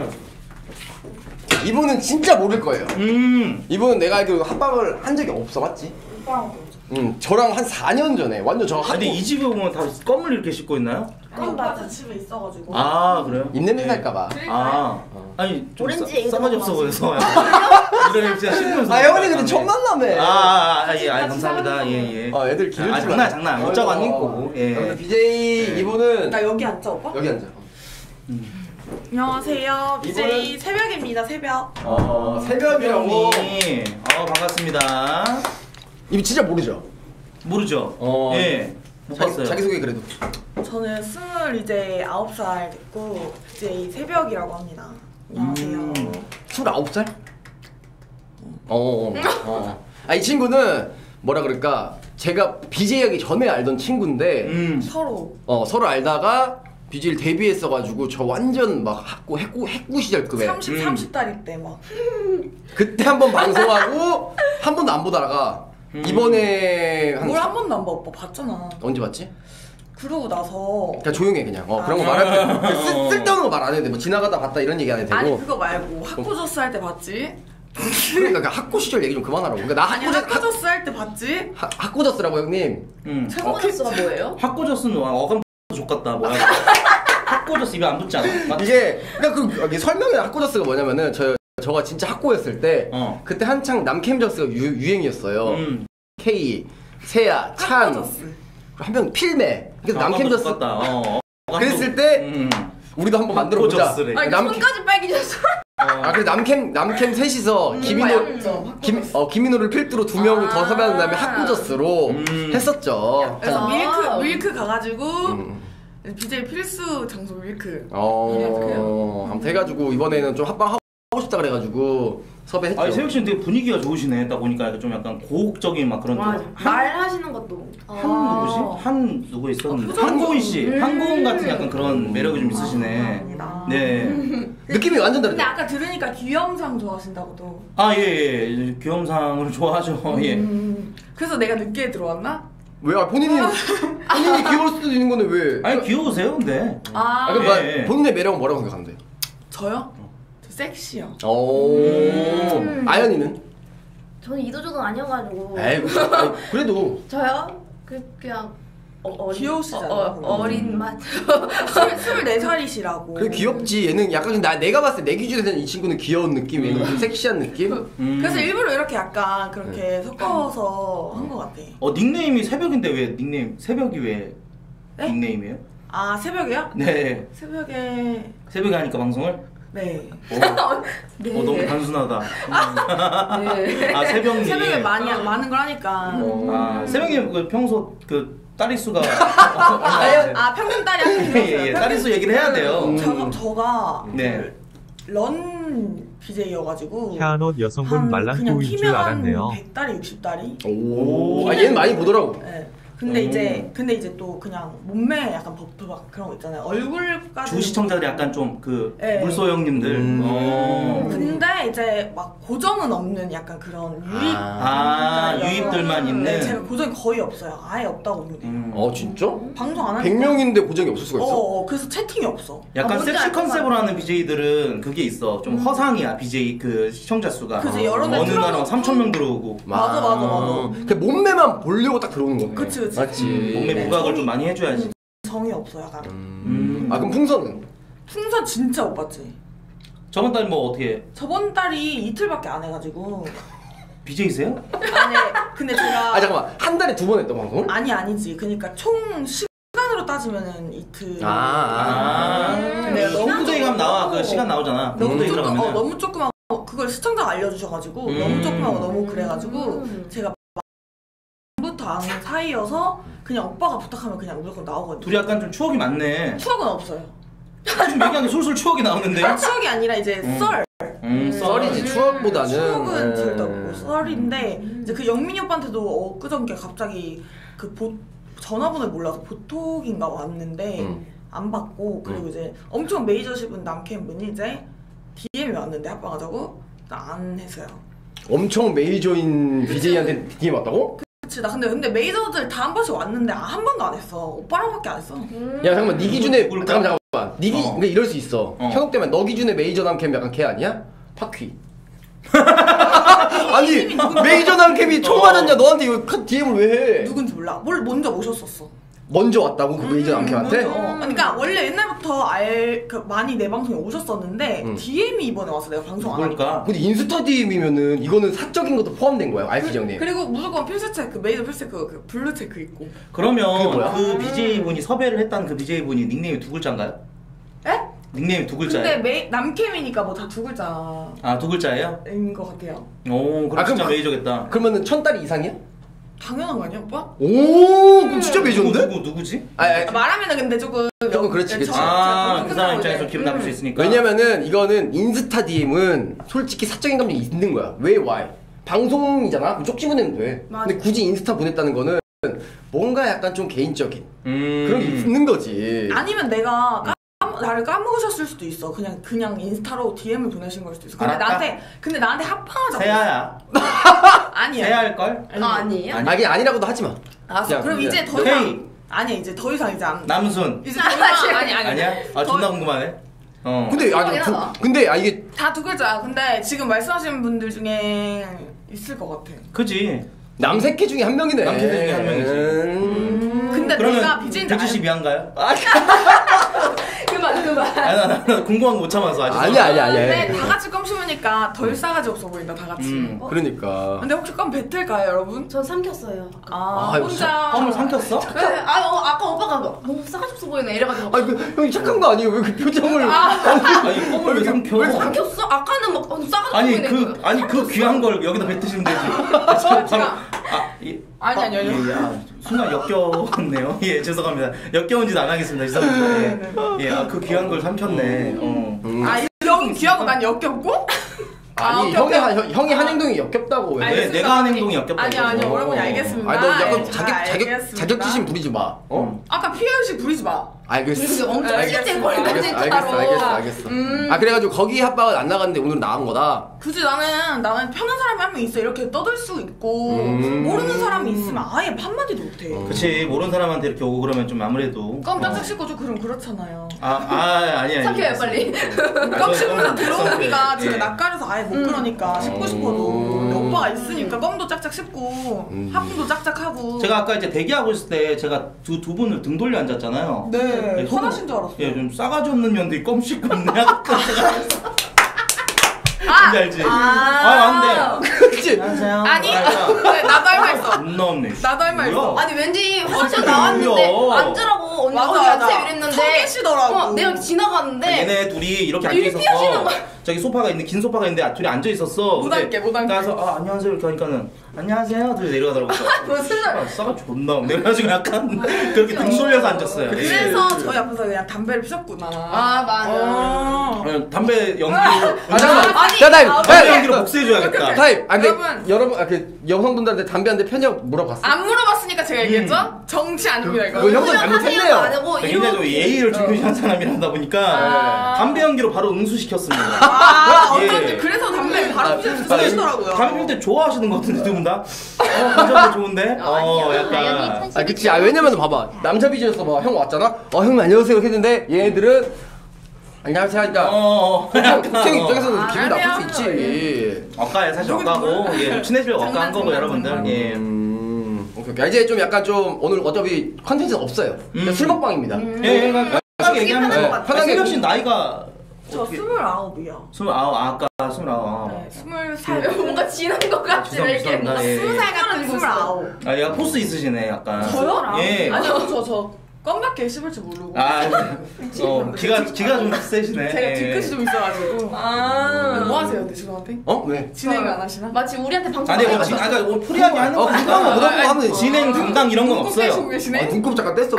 이분은 진짜 모를 거예요. 이분은 내가 알기로 합방을 한 적이 없어, 맞지? 저랑 한 4년 전에 완전 저 근데 이 집에 보면 다 껌을 이렇게 씻고 있나요? 맞아 집에 있어가지고. 그래요? 입냄새 날까봐. 아니 좀 오렌지 싸가지 없어 보여서. 이런 진짜 씹으면서. 형님 근데 첫 만남에. 예, 감사합니다. 예. 애들 기르지 장난. 옷자고 안 입고. 예. BJ 이분은 나 여기 앉자 오빠? 여기 앉아. 안녕하세요. BJ 새벽입니다. 새벽. 새벽이라고. 반갑습니다. 이분 진짜 모르죠? 모르죠? 예. 못 봤어요. 자기소개 그래도. 저는 29살 됐고 BJ 새벽이라고 합니다. 안녕하세요. 29살? 이 친구는 뭐라 그럴까? 제가 BJ 하기 전에 알던 친구인데 서로 알다가 BJ를 데뷔했어가지고 저 완전 막 핵구 시절급에 30달일 때 막 그때 한번 방송하고 한 번도 안 보다가 이번에 뭘 한 번도 안 봐. 오빠 봤잖아. 언제 봤지? 그러고 나서 그냥 조용해 그냥 그런 거 말할 때 쓸데없는 거 말 안 해도 돼. 뭐 지나가다 봤다 이런 얘기 안 해도 되고. 아니 그거 말고 학고저스 할 때 봤지? 그러니까 학고 시절 얘기 좀 그만하라고. 그러니까 나 학고저스 할 때 봤지? 학고저스라고 형님. 학고저스가 뭐예요? 학고저스는 어감 족같다 뭐야. 학고저스 입에 안 붙지 않아? 이게 그러니까 설명해. 학고저스가 뭐냐면은 저가 진짜 학고였을 때 그때 한창 남캠저스가 유행이었어요. K, 세야, 찬, 한 명 필매. 그래서 남캠저스 그랬을 때 우리도 한번 만들어 보자. 손까지 빨개졌어. 그래 남캠 셋이서 김인호를 필두로 2명 더 섭외한 다음에 학고저스로 했었죠. 그래서 밀크 가가지고 BJ 필수 장소 밀크. 아무튼 해가지고 이번에는 좀 합방하고 싶다 그래가지고 섭외했죠. 아니 새벽 씨는 되게 분위기가 좋으시네. 딱 보니까 좀 약간 고혹적인 막 그런. 말하시는 것도. 누구지? 한 누구 있었는데 한고은 씨, 한고은 같은 약간 그런 매력이 좀 있으시네. 네. 느낌이 완전 다르죠. 근데 아까 들으니까 귀염상 좋아하신다고도. 예. 귀염상을 좋아하죠. 예. 그래서 내가 늦게 들어왔나? 왜? 본인이 귀여울 수도 있는 건데 왜? 아니 귀여우세요, 근데. 그러니까 본인의 매력은 뭐라고 생각하는데? 저요? 저 섹시요. 아연이는? 저는 이도저도 아니어가지고. 에이, 그래도. 저요? 그냥 귀여우시잖아요. 어린 맛. 24살이시라고. 그래 귀엽지. 얘는 약간 내가 봤을 때 내 기준에서는 이 친구는 귀여운 느낌, 얘는 좀 섹시한 느낌. 그래서 일부러 이렇게 약간 그렇게 섞어서 한 것 같아. 닉네임이 새벽인데 왜 새벽이 왜 네? 닉네임이에요? 아 새벽이요? 네. 새벽에 하니까 방송을? 네. 네. 너무 단순하다. 네. 아 새벽님. 새벽에 많은 걸 하니까. 새벽님 그 평소 그 따리수가 평균 딸이 한 예, 따리수 얘기를 해야 돼요. 저가 네. 런 BJ여가지고 캬노 여성분 말랑토인 줄 알았네요. 100달이 60달이. 오. 얘는 많이 보더라고. 네. 근데 이제 또 그냥 몸매 약간 버프 막 그런 거 있잖아요. 얼굴까지. 주 시청자들이 약간 좀 그 네. 물소 형님들. 근데 이제 막 고정은 없는 약간 그런 유입들만 있는. 네, 제가 고정이 거의 없어요. 아예 없다고 보면 돼요. 진짜? 방송 안 하니까. 100명인데 고정이 없을 수가 있어? 그래서 채팅이 없어. 약간 섹시 컨셉으로 하는 BJ들은 그게 있어. 좀 허상이야 BJ 그 시청자 수가. 그치, 여러 대 어느 날은 틀어놓고. 3,000명 들어오고. 맞아. 그 몸매만 보려고 딱 들어오는 거네. 그치. 맞지. 몸매 부각을 좀 많이 해줘야지. 정이 없어 약간. 그럼 풍선은? 풍선 진짜 못 봤지. 저번 달 뭐 어떻게? 저번 달이 이틀밖에 안 해가지고. BJ세요? 아니 근데 제가 잠깐만, 한 달에 2번 했던 방송을? 아니지. 그러니까 총 시간으로 따지면은 이틀. 근데 너무 조금 나와 그 시간 나오잖아. 너무 조금하고 그걸 시청자가 알려주셔가지고 너무 조금하고 너무 그래가지고 제가 부터 아는 사이여서 그냥 오빠가 부탁하면 그냥 무조건 나오거든요. 둘이 약간 좀 추억이 많네. 추억은 없어요. 지금 얘기하는 게 술술 추억이 나오는데. 추억이 아니라 이제 썰. 썰이지 추억보다는. 추억은 절대 없고 썰인데 이제 그 영민이 오빠한테도 엊그저께 갑자기 그 전화번호를 몰라서 보톡인가 왔는데 안 받고 그리고 이제 엄청 메이저십은 남캠분이 이제 DM이 왔는데 합방하자고 나 안 했어요. 엄청 메이저인 BJ한테 DM 왔다고? 그치. 나 근데 메이저들 다 한 번씩 왔는데 한 번도 안 했어. 오빠랑밖에 안 했어. 야 잠깐만, 네 기준에 잠깐만 그러니까 이럴 수 있어. 현욱 때문에 너 기준에 메이저 남캠 약간 걔 아니야? 파퀴. 아니 메이저 남캠이 총 맞았냐? 너한테 이거 DM을 왜 해? 누군지 몰라. 먼저 모셨었어. 먼저 왔다고 그 메이저 남캠한테? 그러니까 원래 옛날부터 많이 내 방송에 오셨었는데 DM이 이번에 와서 내가 방송 안 하니까. 근데 인스타 DM이면은 이거는 사적인 것도 포함된 거야, 알피정님. 그리고 무조건 필수 체크, 메이저 필수 체크, 그 블루 체크 있고. 그러면 그 BJ분이 섭외를 했다는 그 BJ분이 닉네임이 2글자인가요? 에? 닉네임이 2글자예요? 근데 남캠이니까 뭐 다 2글자. 아 2글자예요? 인 것 같아요. 오 그럼 진짜 메이저겠다. 그러면은 1000달이 이상이야? 당연한 거 아니야, 오빠? 오, 그럼 진짜 메이저인데? 누구지? 말하면은 근데 조금 그렇지. 그 사람 입장에서 기분 나쁠 수 있으니까. 왜냐면은 이거는 인스타 DM은 솔직히 사적인 감정이 있는 거야. 왜 why? 방송이잖아? 그럼 쪽지 보내면 돼. 맞아. 근데 굳이 인스타 보냈다는 거는 뭔가 약간 좀 개인적인 그런 게 있는 거지. 아니면 내가 나를 까먹으셨을 수도 있어. 그냥 인스타로 DM을 보내신 걸 수도 있어. 근데 나한테 합방하자고. 세아야. 아니야. 세아일걸? 아니에요? 아니 아니라고도 하지 마. 알았어. 그럼 이제 더 이상 아니야. 이제 더 이상 이제 안. 남순. 이제 더 이상 아니야? 존나 궁금하네. 근데 이게 다 2글자. 근데 지금 말씀하시는 분들 중에 있을 것 같아. 그지. 남새끼 중에 한 명이네. 남새끼 중에 한 명이지. 근데 내가 BJ인지 돼지씨 미안가요? 그만. 나 궁금한 거 못 참아서 아직. 아니야. 근데 다 같이 껌 심으니까 덜 싸가지 없어 보인다, 다 같이. 그러니까. 근데 혹시 껌 뱉을까요, 여러분? 전 삼켰어요. 혼자. 껌을 삼켰어? 그래, 아까 오빠가 너무 싸가지 없어 보이네 이래가지고. 형이 착한 거 아니에요? 왜 그 표정을? 아니 껌을 왜 삼켜? 왜 삼켰어? 아까는 막 싸가지 보이네. 그 귀한 걸 여기다 뱉으시면 되지. 아니. 순간 역겨웠네요. 예, 죄송합니다. 역겨운 짓 안 하겠습니다. 죄송합니다. 그 귀한 걸 삼켰네. 여기 귀하고 난 역겹고? 아니 형이 한 행동이 역겹다고 왜? 네, 내가 한 행동이 역겹다고. 아니 여러분이 알겠습니다. 아니 너 약간 자격지심 부리지 마. 아까 피해의식 부리지 마. 알겠어. 엄청 찌릿거리거든. 알겠어. 아 그래가지고 거기 합방은 안 나갔는데 오늘 나간 거다. 굳이 나는 편한 사람이 한 명 있어 이렇게 떠들 수 있고 모르는 사람이 있으면 아예 한마디도 못해. 그치 모르는 사람한테 이렇게 오고 그러면 좀 아무래도 깜짝 씻고 좀 그럼 그렇잖아요. 아니. 삭혀요 빨리. 껌 씹으면서 들어오기가 제가 낯가려서 아예 못 그러니까 씹고 싶어도 오빠가 있으니까 껌도 짝짝 씹고 하품도 짝짝 하고. 제가 아까 이제 대기하고 있을 때 제가 두 분을 등 돌려 앉았잖아요. 네. 화나신 줄 알았어요. 예, 좀 싸가지 없는 년들이 껌 씹고 있네. 뭔지 알지? 안 돼. 그렇지. 안녕하세요. 아니, 나도 할 말 있어. 존나 없네. 나도 할 말 있어. 아니 왠지 화장 나왔는데 앉으라고 언니 앉으세요 이랬는데 서 계시더라고. 내가 지나가는데 얘네 둘이 이렇게 앉아 있었어. 저기 소파가 있는데 긴 소파가 있는데 둘이 앉아 있었어. 못 앉게. 그래서 안녕하세요 이렇게 하니까는 안녕하세요. 둘이 내려가더라고. 무슨 날? 싸가 존나 없네. 그래가지고 약간 그렇게 등 돌려서 앉았어요. 그래서 저희 앞에서 그냥 담배를 피셨구나. 아 맞아. 담배 연기로. 잠깐만. 담배 연기로 복수해줘야겠다. 타임. 여러분 그 여성분들한테 담배 한 대 편적 물어봤어. 안 물어봤으니까 제가 얘기했죠. 정치 아닙니다 이거. 그 형도 잘못했네요. 굉장히 좀 예의를 중요시한 사람이라다 보니까 담배 연기로 바로 응수시켰습니다. 어쩐지 그래서 담배 바로 피시더라고요. 담배 필 때 좋아하시는 것 같은데 두 분 다. 감정도 좋은데. 약간. 그치. 왜냐면 봐봐 남자 비즈니스 봐. 형 왔잖아. 형님 안녕하세요 이렇게 했는데 얘네들은 안녕하세요 하니까 국행 입장에서는 기분 나쁠 수 있지. 억가에 사실 억가고 친해지려고 억가한 거고 여러분들. 오케이. 이제 좀 약간 좀 오늘 어차피 컨텐츠는 없어요. 술 먹방입니다. 편하게 얘기하면 돼요. 편하게. 승혁 씨 나이가 저 29이요. 29. 아까 29. 네, 20살. 뭔가 지난 것 같아. 죄송합니다. 20살 같은 29. 얘가 포스 있으시네 약간. 저요? 예. 아니요 저 껌밖에 씹을 줄 모르고. 기가 좀 세시네. 제가 뒤끝이 좀 있어가지고. 뭐 하세요, 근데 저한테? 왜? 진행 안 하시나? 마치 우리한테 방송. 아니 프리하게 하는 거니까. 하면 진행 담당 이런 건 없어요. 눈곱 잠깐 뗐어.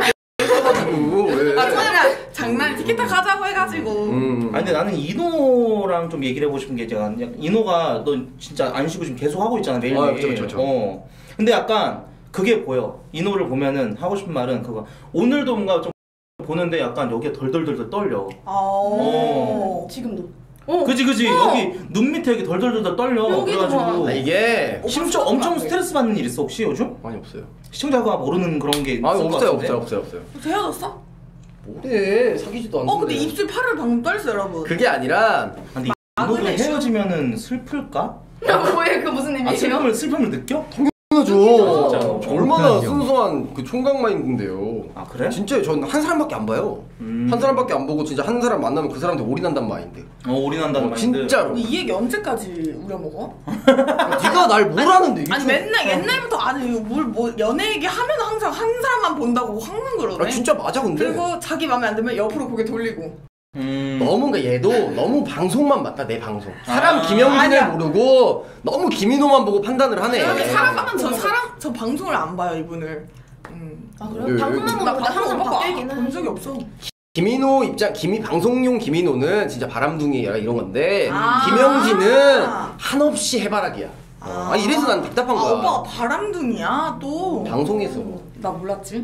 장난 티키타카 하자고 해가지고. 아니 근데 나는 이노랑 좀 얘기를 해보고 싶은 게 제가 이노가 너 진짜 안 쉬고 지금 계속 하고 있잖아 매일매일. 그렇죠. 근데 약간 그게 보여. 이노를 보면은 하고 싶은 말은 그거. 오늘도 뭔가 좀 보는데 약간 여기가 덜덜덜덜 떨려. 지금도. 그지 여기 눈 밑에 여기 덜덜덜 떨려. 그래가지고 이게 심지어 엄청 스트레스 받는 일 있어 혹시 요즘? 아니 없어요. 시청자가 모르는 그런 게 있을 것 없어요. 헤어졌어? 뭐래 사귀지도 않는데. 근데 입술 팔을 방금 떨었어 여러분. 그게 아니라. 근데 이노도 헤어지면은 슬플까? 뭐예요? 그 무슨 의미예요? 슬픔을 느껴? 당연하죠. 얼마나 순수한 그 총각 마인드인데요. 아 그래? 진짜 전 한 사람밖에 안 봐요. 한 사람밖에 안 보고 진짜 한 사람 만나면 그 사람한테 올인한단 마인드. 올인한다는 마인드. 진짜로. 근데 이 얘기 언제까지 우려먹어? 네가 날 뭘 하는데? 아니 맨날 옛날부터 뭐 연애 얘기 하면 항상 한 사람만 본다고 항상 그러네. 진짜 맞아 근데. 그리고 자기 마음에 안 들면 옆으로 고개 돌리고. 너무 얘도 너무 방송만 맞다 내 방송. 사람 김영진을 모르고 너무 김인호만 보고 판단을 하네. 저 방송을 안 봐요 이분을. 그래? 방송만 보면 항상 바뀌긴 해. 본 적이 없어. 김인호 방송용 김인호는 진짜 바람둥이 이런 건데 김영진은 한없이 해바라기야. 이래서 난 답답한 거야. 오빠가 바람둥이야 또. 방송에서. 나 몰랐지.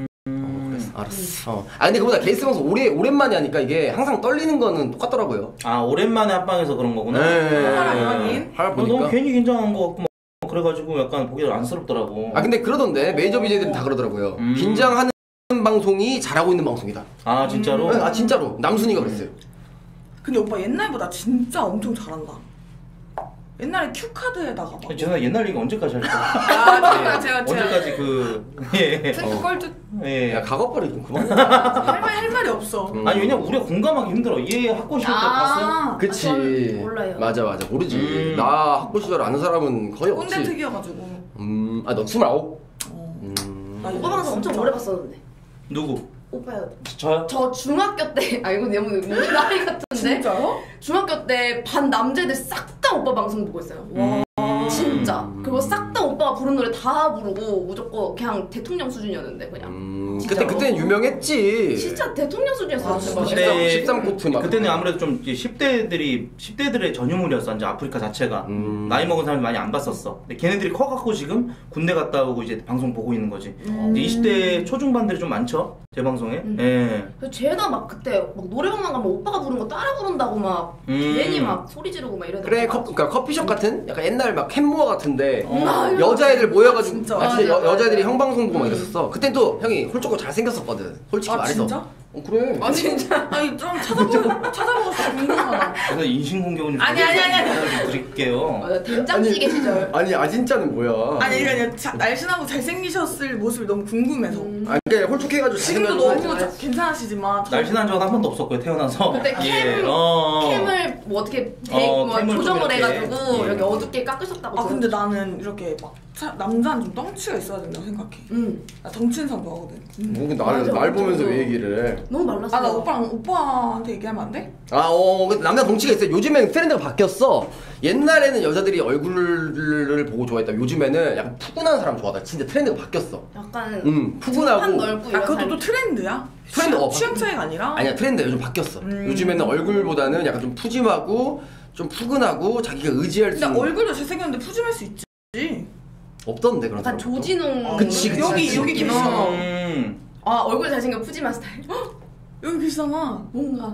알았어. 근데 그보다 게스트 방송 오랜만에 하니까 이게 항상 떨리는 거는 똑같더라고요. 오랜만에 합방해서 그런 거구나. 네. 너무 괜히 긴장한 거 같고 그래가지고 약간 보기 안쓰럽더라고. 근데 그러던데 메이저 BJ들은 다 그러더라고요. 긴장하는 방송이 잘하고 있는 방송이다. 진짜로? 진짜로 남순이가 그랬어요. 근데 오빠 옛날보다 진짜 엄청 잘한다. 옛날에 큐카드에다가 막. 죄송해요. 옛날 얘기 언제까지 할까? 제가 언제까지 꼴드. 야 각오버리 좀 그만. 할 말이 없어. 아니 왜냐면 우리가 공감하기 힘들어. 얘 학교 시절 때 봤어? 그치. 몰라요. 맞아 모르지. 나 학교 시절 아는 사람은 거의 없지. 꼰대 특이여가지고. 너 29? 오빠 방송 엄청 오래 봤었는데. 누구? 오빠요. 저요? 저 중학교 때 이거 너무 나이 같은데. 진짜요? 중학교 때 반 남자애들 싹 다 오빠 방송 보고 있어요. 와. 진짜. 그리고 싹 다 오빠가 부른 노래 다 부르고 무조건 그냥 대통령 수준이었는데 그냥. 그때는 유명했지. 진짜 대통령 수준이었어. 그때 13코트 막. 그때는 아무래도 좀 10대들의 전유물이었어. 이제 아프리카 자체가 나이 먹은 사람이 많이 안 봤었어. 근데 걔네들이 커갖고 지금 군대 갔다 오고 이제 방송 보고 있는 거지. 이제 20대 초중반들이 좀 많죠. 제 방송에. 예. 그래서 쟤가 막 그때 막 노래방만 가면 오빠가 부른 거 따라 부른다고 막 괜히 막 소리 지르고 막 이러더라고. 그래, 그러니까 커피숍 같은 약간 옛날 막 캔모아 같은데 여자애들 모여가지고 진짜. 여자애들이 형 방송 보고 막 이랬었어. 그땐 또 형이 홀쭉하고 잘생겼었거든. 솔직히 말해서. 진짜? 그래. 아 진짜? 아니 좀 찾아보고 싶어 궁금하다. 그래서 인신공격을 좀 아니. 드릴게요. 된장찌개 시절. 아니 진짜는 뭐야? 아니 그냥 날씬하고 잘생기셨을 모습이 너무 궁금해서. 아니 그러니까 홀쭉해가지고 지금도 너무 괜찮으시지만 날씬한 적은 한 번도 없었고요. 태어나서. 그때 캠을 뭐 어떻게 캠을 조정을 이렇게, 해가지고 여기 어둡게 깎으셨다고. 아 근데 나는 이렇게 막 남자는 좀 덩치가 있어야 된다고 생각해. 나 덩치 인상 좋아하거든. 뭐 날 보면서 왜 얘기를 해? 너무 말랐어. 아 나 오빠한테 얘기하면 안 돼? 근데 남자 덩치가 있어요. 요즘엔 트렌드가 바뀌었어. 옛날에는 여자들이 얼굴을 보고 좋아했다. 요즘에는 약간 푸근한 사람 좋아하다. 진짜 트렌드가 바뀌었어. 약간 푸근하고. 등판 넓고 이런 그것도 또 트렌드야? 트렌드 취향 차이가 아니라? 아니야, 트렌드 요즘 바뀌었어. 요즘에는 얼굴보다는 약간 좀 푸짐하고 좀 푸근하고 자기가 의지할 수 근데 있는. 얼굴도 잘생겼는데 푸짐할 수 있지. 없던데 그런 사람. 약간 조진웅. 그치. 여기 계시잖아. 아 얼굴 잘생겨 푸짐한 스타일. 여기 계시잖아. 뭔가.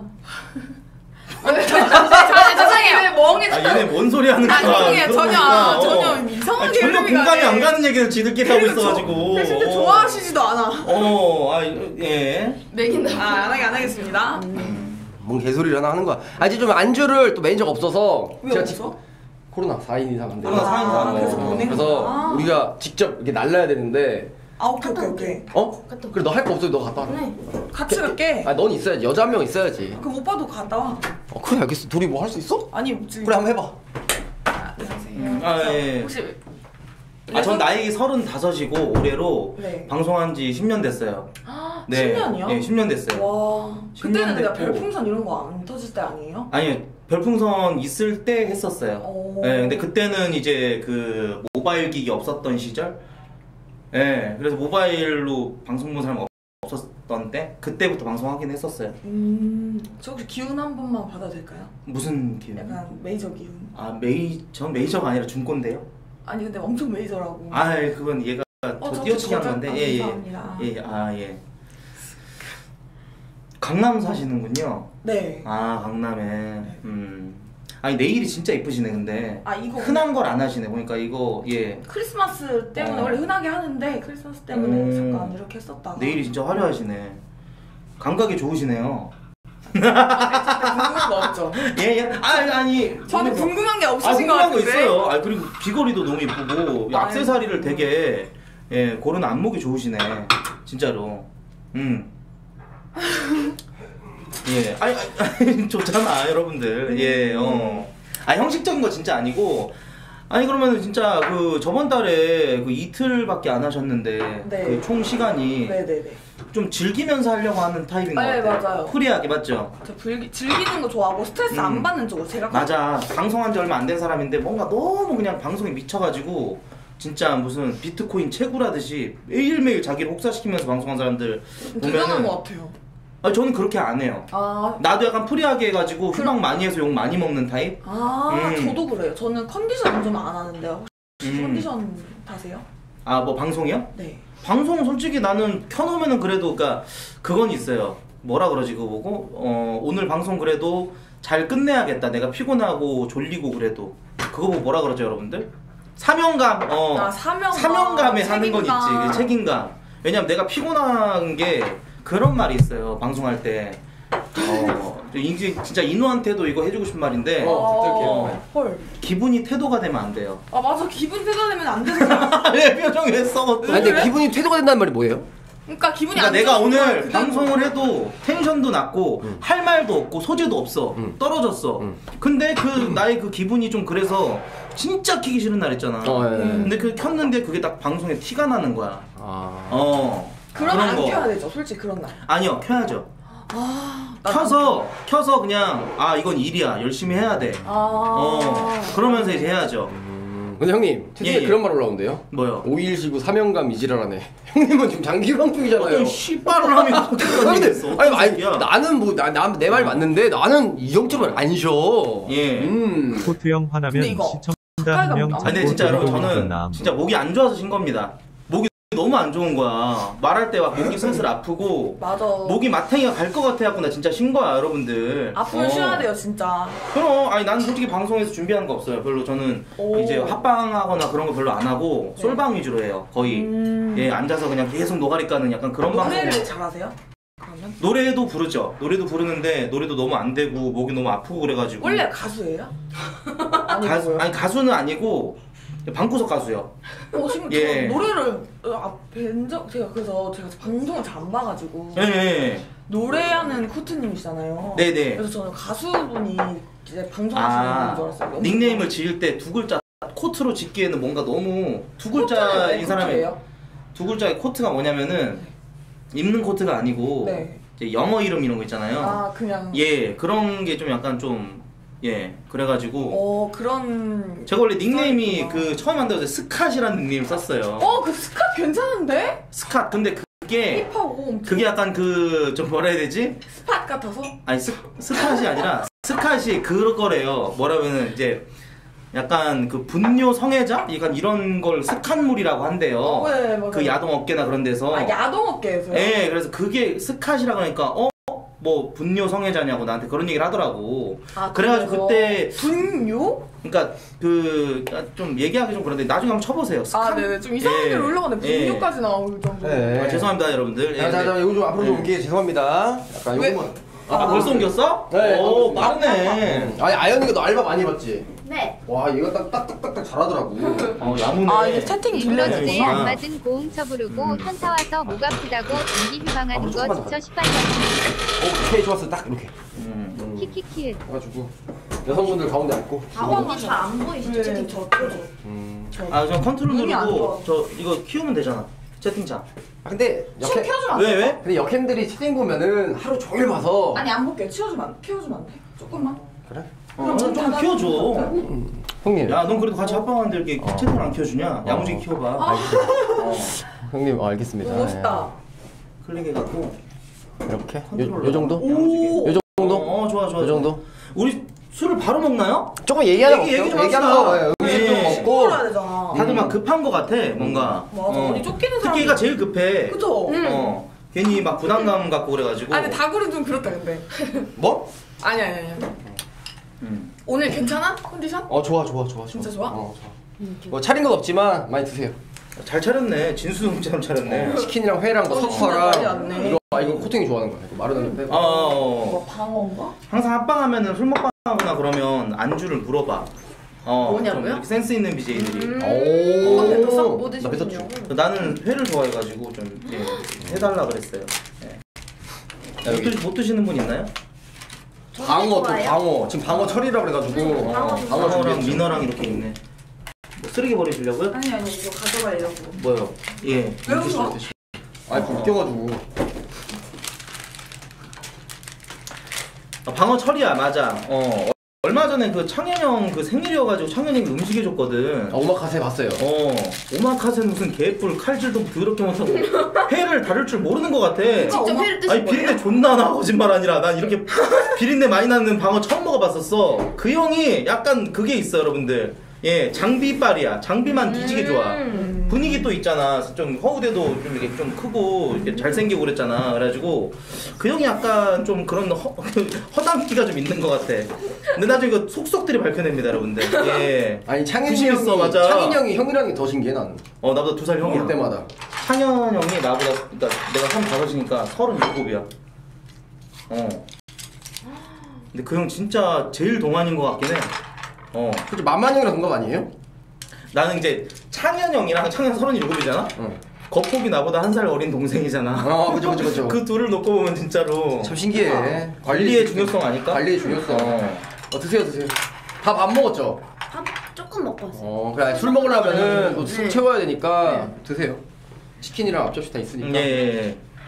죄송해요. 왜 멍해져? 얘네 뭔 소리 하는 거야? 죄송해요. 전혀 이상하게 전혀 공감이 안 가는 얘기를 지들끼리 하고 있어가지고. 실제 좋아하시지도 않아. 예. 매긴다. 안 하겠습니다. 뭔 개소리를 하나 하는 거야. 이제 좀 안주를 또 매니저가 없어서. 왜 없어? 코로나 4인 이상 안 돼. 코로나 4인 이상. 그래서 보낸 그래서 거야? 우리가 직접 이렇게 날라야 되는데. 오케이. 그래 너 할 거 없어. 너 갔다 와. 네. 같이 갈게. 넌 있어야지. 여자 한 명 있어야지. 그럼 오빠도 갔다 와. 그래 알겠어. 둘이 뭐 할 수 있어? 아니 그래 한번 해봐. 예. 혹시 전 나이 35이고 올해로 네. 방송한 지 10년 됐어요. 10년이요? 네, 10년 됐어요. 와. 10년 그때는 내가 됐고. 별풍선 이런 거 안 터질 때 아니에요? 아니 별풍선 있을 때 했었어요. 네, 근데 그때는 이제 그 모바일 기기 없었던 시절. 네, 그래서 모바일로 방송 본 사람 없었던 때 그때부터 방송하긴 했었어요. 저 혹시 기운 한 번만 받아도 될까요? 무슨 기운? 약간 메이저 기운. 전 메이저가 아니라 중고인데요. 아니 근데 엄청 메이저라고. 그건 얘가 저 띄어치기 한 건데. 감사합니다. 예. 강남 사시는군요. 네. 강남에. 아니 내일이 진짜 이쁘시네 근데. 이거 흔한 걸 안 하시네 보니까 이거 예. 크리스마스 때문에 원래 흔하게 하는데 크리스마스 때문에 잠깐 이렇게 했었다가. 내일이 진짜 화려하시네. 감각이 좋으시네요. 궁금한 거 없죠? 예. 아니. 저는 궁금한 게 없으신 것 궁금한 거 같은데. 있어요. 그리고 귀걸이도 너무 이쁘고 액세서리를 되게 고른 안목이 좋으시네. 진짜로. 예, 아니 좋잖아 여러분들. 예, 형식적인 거 진짜 아니고. 그러면 진짜 그 저번 달에 그 이틀밖에 안 하셨는데 네. 그 총 시간이 네네네. 좀 즐기면서 하려고 하는 타입인 것 네, 같아요. 맞아요. 프리하게 맞죠? 저 즐기는 거 좋아하고 스트레스 안 받는 쪽으로 제가. 맞아. 방송한 지 얼마 안 된 사람인데 뭔가 너무 그냥 방송에 미쳐가지고 진짜 무슨 비트코인 채굴하듯이 매일매일 자기를 혹사시키면서 방송한 사람들 대단한 보면은 것 같아요. 저는 그렇게 안 해요. 나도 약간 프리하게 해가지고 휴방 많이 해서 욕 많이 먹는 타입? 저도 그래요. 저는 컨디션 좀 안 하는데요. 혹시 컨디션 타세요? 뭐 방송이요? 네. 방송 솔직히 나는 켜놓으면은 그래도 그건 있어요. 뭐라 그러지 그거 보고 오늘 방송 그래도 잘 끝내야겠다. 내가 피곤하고 졸리고 그래도 그거 보고 뭐라 그러죠 여러분들? 사명감. 사명감에 하는 건 있지. 책임감. 왜냐면 내가 피곤한 게 그런 말이 있어요. 방송할 때. 이제 진짜 인우한테도 이거 해주고 싶은 말인데. 헐. 기분이 태도가 되면 안 돼요. 맞아. 기분 태도가 되면 안 되잖아. 왜 표정이 왜 썩었어? 근데 기분이 태도가 된다는 말이 뭐예요? 그러니까 기분이 안 내가 좋으면 오늘 그대로. 방송을 해도 텐션도 낮고 할 말도 없고 소재도 없어. 떨어졌어. 근데 나의 그 기분이 좀 그래서 진짜 키기 싫은 날 있잖아. 근데 켰는데 그게 딱 방송에 티가 나는 거야. 그러면 안 켜야 되죠. 솔직히 그런 날. 아니요, 켜야죠. 켜서 그냥 이건 일이야. 열심히 해야 돼. 그러면서 이제 해야죠. 근데 형님 최근에 그런 말 올라온대요. 뭐요? 5일 쉬고 사명감 이지랄하네. 형님은 지금 장기 휴방 중이잖아요. 어떤 씨발을 하면 어떻게 아니 나는 뭐 내 말 맞는데 나는 이 정도면 안 쉬어. 예. 코트형 화나면 시청자 한 명 잡고. 근데 진짜 여러분 저는 진짜 목이 안 좋아서 쉰 겁니다. 목이 너무 안 좋은 거야. 말할 때 막 목이 슬슬 아프고. 맞아. 목이 마탱이가 갈 것 같아갖고 나 진짜 쉰 거야 여러분들. 아프면 쉬어야 돼요 진짜. 그럼 아니 난 솔직히 방송에서 준비하는 거 없어요. 별로 저는 이제 합방하거나 그런 거 별로 안 하고 솔방 위주로 해요. 거의. 예 앉아서 그냥 계속 노가리 까는 약간 그런 방송. 노래를 잘하세요? 그러면? 노래도 부르죠. 노래도 부르는데 노래도 너무 안 되고 목이 너무 아프고 그래가지고. 원래 가수예요? 아니 가수는 아니고 방구석 가수요. 지금 예. 노래를 제가 그래서 제가 방송을 잘 안 봐가지고. 예. 노래하는 코트님이시잖아요. 네네. 그래서 저는 가수분이 이제 방송하시는 줄 알았어요. 닉네임을 지을 때 두 글자 코트로 짓기에는 뭔가 너무 두 글자인 사람이. 두 글자의 코트가 뭐냐면은 입는 코트가 아니고 이제 영어 이름 이런 거 있잖아요. 그냥. 예 그런 게 좀 약간 좀. 예, 그래가지고. 그런. 제가 원래 닉네임이 그 처음 만들었을 때 스캇이라는 닉네임을 썼어요. 그 스캇 괜찮은데? 스캇, 근데 그게. 힙하고. 그게 약간 좀 뭐라 해야 되지? 스팟 같아서? 아니, 스캇이 아니라, 스캇이 그럴 거래요. 뭐라면은 이제, 약간 그 분뇨 성애자? 약간 이런 걸 스캇물이라고 한대요. 네, 그 야동업계나 그런 데서. 야동업계에서요? 예, 그래서 그게 스캇이라고 하니까, 뭐 분뇨 성애자냐고 나한테 그런 얘기를 하더라고. 그래가지고 그때 분뇨? 그러니까 좀 얘기하기 좀 그런데 나중에 한번 쳐보세요. 네네 좀 이상한 데 올라가네. 분뇨까지 나올 정도. 죄송합니다 여러분들. 자 이거 좀 앞으로 좀 옮기게 죄송합니다. 약간 요거만. 벌써 옮겼어? 네. 오 빠르네. 아니 아연이가 너 알바 많이 해봤지? 네. 와 얘가 딱딱딱딱 잘하더라고. 야무네. 이게 채팅 딜러즈에 안 맞은 고응쳐 부르고 현타 와서 목 아프다고 장기 휴방하는 거 지쳐 18년. 오케이 좋았어 딱 이렇게. 키키키. 해가지고 여성분들 가운데 앉고. 언니 잘 안 보이시죠? 채팅 저 컨트롤 누르고 저 이거 키우면 되잖아. 채팅창. 근데 키워주면 안 돼? 왜? 근데 역캠들이 채팅 보면은 하루 종일 봐서. 아니 안 볼게. 키워주면 안 돼? 조금만. 그래? 좀 키워줘. 형님. 야, 넌 그래도 같이 합방하는데 이렇게 채팅을 안 키워주냐? 야무지게 키워봐. 형님 알겠습니다. 멋있다. 클릭해갖고 이렇게? 요 정도? 요 정도? 좋아. 요 정도? 우리 술을 바로 먹나요? 조금 얘기하자 얘기하면서 여기서 좀 먹고 다들 막 급한 거 같아 뭔가. 맞아. 어디 쫓기는 사람. 특기가 제일 급해. 그쵸? 괜히 막 부담감 갖고 그래가지고. 아니 다굴은 좀 그렇다 근데. 뭐? 아니. 오늘 괜찮아? 컨디션? 좋아. 진짜 좋아? 좋아. 뭐 차린 건 없지만 많이 드세요. 잘 차렸네. 진수성처럼 차렸네. 치킨이랑 회랑 뭐 석화랑 이거 코팅이 좋아하는 거야. 이거 마르는 빼고. 뭐 방어인가? 항상 합방하면은 술 먹방하거나 그러면 안주를 물어봐. 뭐냐고요? 센스 있는 BJ들이. 오. 뭐 드시냐고? 나는 회를 좋아해가지고 좀 해달라 그랬어요. 못 드시는 분 있나요? 방어. 지금 방어 철이라 그래가지고. 방어랑 민어랑 이렇게 있네. 뭐 쓰레기 버리시려고요? 아니 이거 가져가려고. 뭐요? 예. 왜 웃어? 웃겨가지고. 방어 철이야 맞아. 얼마 전에 그 창현 형 그 생일이어가지고 창현 형이 음식 해줬거든. 오마카세 봤어요. 오마카세는 무슨 개뿔 칼질도 더럽게 못하고 회를 다룰 줄 모르는 것 같아. 직접 회를 드신 아니 거예요? 비린내 존나 나. 거짓말 아니라 난 이렇게 비린내 많이 나는 방어 처음 먹어봤었어. 그 형이 약간 그게 있어 여러분들. 예, 장비빨이야. 장비만 뒤지게 좋아. 분위기 또 있잖아. 좀 허우대도 좀 이렇게 좀 크고 이렇게 잘생기고 그랬잖아. 그래가지고 그 형이 약간 좀 그런 허당기가 좀 있는 것 같아. 근데 나중에 이거 속속들이 밝혀냅니다, 여러분들. 예. 아니 창현 형이 형이라는 게 더 신기해 나는. 나보다 2살 형이야. 올 때마다. 창현 형이 나보다 그러니까 내가 35이니까 37이야. 근데 그 형 진짜 제일 동안인 것 같긴 해. 그치 만만 형이랑 동갑 아니에요? 나는 이제 창현 형이랑 창현 37이잖아? 겉폭이 나보다 1살 어린 동생이잖아. 그죠. 그 둘을 놓고 보면 진짜로 참 신기해. 관리의 중요성 아닐까? 관리의 중요성. 드세요. 다 밥 먹었죠? 밥 조금 먹고 왔어요. 그래 술 먹으려면은 또 술 채워야 되니까 드세요. 치킨이랑 앞접시 다 있으니까. 예.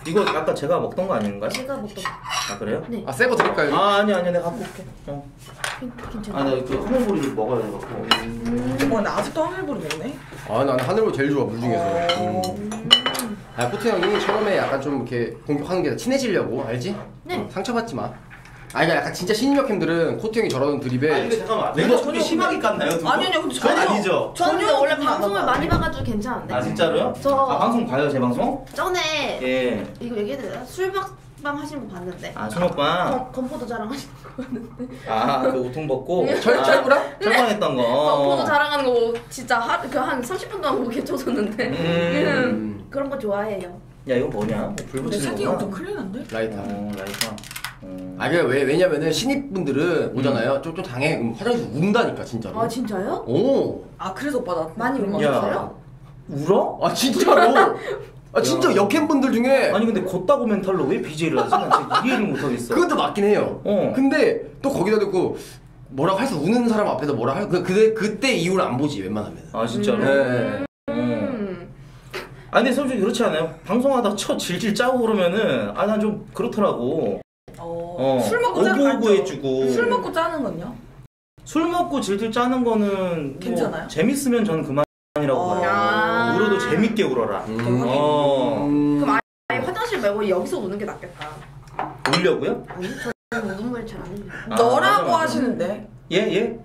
이거 아까 제가 먹던 거 아닌가요? 제가 먹던 거. 아 그래요? 네. 아 새 거 드릴까요? 아니야 내가 갖고 올게. 괜찮아. 아나 그 하늘보리를 먹어야 돼갖고. 나 아직도 하늘보리 먹네. 아 나는 하늘보 제일 좋아 물 중에서. 아 코트 형이 처음에 약간 좀 이렇게 공격하는 게 친해지려고 알지? 네. 상처받지 마. 아니 약간 진짜 신인 역캠들은 코트 형이 저러는 드립에. 아니 근데 잠깐만 내가 그렇게 심하게 깠나요? 아니요 근데 전혀 아니죠. 저는 원래 방송을 많이 봐가지고 괜찮은데. 아 진짜로요? 저 방송 봐요 제 방송? 전에 예. 이거 얘기해도 되나? 술박방 하시는 거 봤는데. 아 청먹방. 건포도 자랑하시는 거 봤는데. 아그 우통 벗고. 철구랑? 철방했던 거. 건포도 자랑하는 거 진짜 한 30분 동안 보고 개쳐졌는데. 그런 거 좋아해요. 야 이거 뭐냐? 불 근데 붙이는 세팅이 거구나. 엄청 클린한데? 라이터. 라이터. 아 그게 왜냐면은 신입분들은 오잖아요. 좀 당해 화장실 운다니까 진짜로. 아 진짜요? 오. 아 그래서 오빠 나 많이 그런 거 울었어요? 울어? 아 진짜로. 아 진짜 역캠분들 중에 아니 근데 걷다고 멘탈로 왜 BJ를 하지? 난 진짜 이해를 못하겠어. 그것도 맞긴 해요. 근데 또 거기다 대고 뭐라고 해서 우는 사람 앞에서 뭐라 할 그때 이후를 안 보지 웬만하면. 아 진짜로? 네. 아니 근데 솔직히 그렇지 않아요? 방송하다 질질 짜고 그러면은 아 난 좀 그렇더라고. 술 먹고 짜는 거 오고 해주고. 술 먹고 짜는 건요? 술 먹고 질질 짜는 거는 괜찮아요? 뭐 재밌으면 전 그만이라고 봐요. 울어도 재밌게 울어라. 그럼 아예 화장실 말고 여기서 우는 게 낫겠다. 울려고요? 아니 저는 눈물 잘 안 흘려요. 너라고 맞아. 하시는데. 예?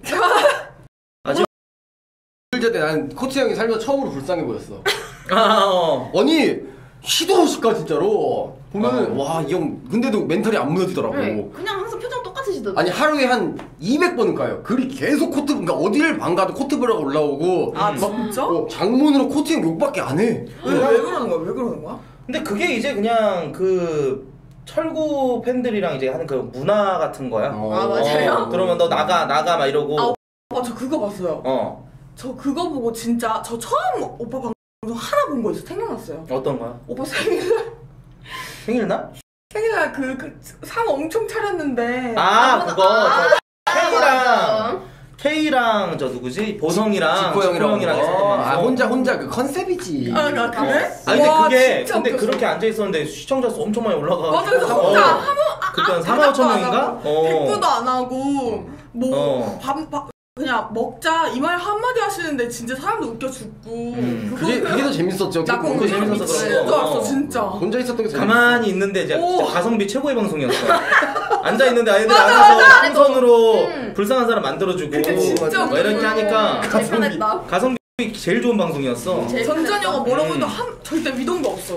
술 전에 난 코트 형이 살면서 처음으로 불쌍해 보였어. 아, 아니 시도 없을까 진짜로 보면은 와 이 형 근데도 멘탈이 안 무너지더라고. 네, 그냥 항상 표정 똑같으시던데. 아니 하루에 한 200번은 가요. 글이 계속 코트 그러니까 어디를 방 가도 코트브라가 올라오고 아 막 진짜? 장문으로 코트 형 욕밖에 안 해. 왜 그러는 거야? 왜 그러는 거야? 근데 그게 이제 그냥 그 철구 팬들이랑 이제 하는 그 문화 같은 거야. 아 맞아요? 그러면 너 나가 막 이러고. 아, 오빠 저 그거 봤어요. 저 그거 보고 진짜 저 처음 오빠 방송 하나 본 거 있어. 생각났어요. 어떤 거야? 오빠 생일날 생일날? 생일날 상 엄청 차렸는데. 그거 K랑 저 누구지? 보성이랑 지코 형이랑 했었던 방송. 혼자 그 컨셉이지. 아 그래? 아니 와, 근데 진짜 근데 웃겼어. 그렇게 앉아 있었는데 시청자 수 엄청 많이 올라가. 맞아 그래서 혼자 그때 한 3만 5천 명인가? 백구도 안 하고 밥 그냥 먹자 이 말 한마디 하시는데 진짜 사람도 웃겨 죽고. 그게 더 재밌었죠. 나 그거 재밌어서 미친 그런 줄 거. 알았어 진짜. 혼자 있었던 게 가만히 있는데 이제 진짜 가성비 최고의 방송이었어. 앉아 있는데 아이들이 맞아. 앉아서 한선으로 불쌍한 사람 만들어주고 진짜 뭐 이렇게 하니까 재밌다. 가성비 제일 좋은 방송이었어. 전전혀가 뭐라고 해도 절대 위동도 없어.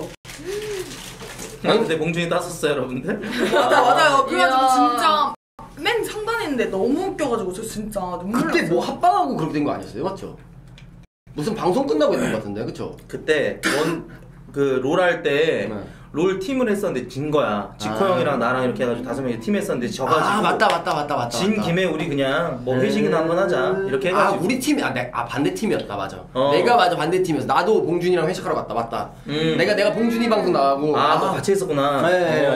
근데 봉준이 땄었어요 여러분들. 맞아요. 그래가지고 이야. 진짜 맨 상단에 있는데 너무 웃겨가지고 저 진짜 눈물 그때 났어요. 뭐 합방하고 그렇게 된 거 아니었어요? 맞죠? 무슨 방송 끝나고 했던 거 같은데 그쵸? 그때 롤 할 때 롤 팀을 했었는데 진 거야. 지코 형이랑 나랑 이렇게 해가지고 5명이 팀 했었는데 져가지고. 맞다. 진 김에 우리 그냥 뭐 회식이나 한번 하자 이렇게 해가지고. 우리 팀이 반대 팀이었다 맞아. 내가 반대 팀이었어. 나도 봉준이랑 회식하러 갔다 맞다. 내가 봉준이 방송 나가고. 너 같이 했었구나. 네,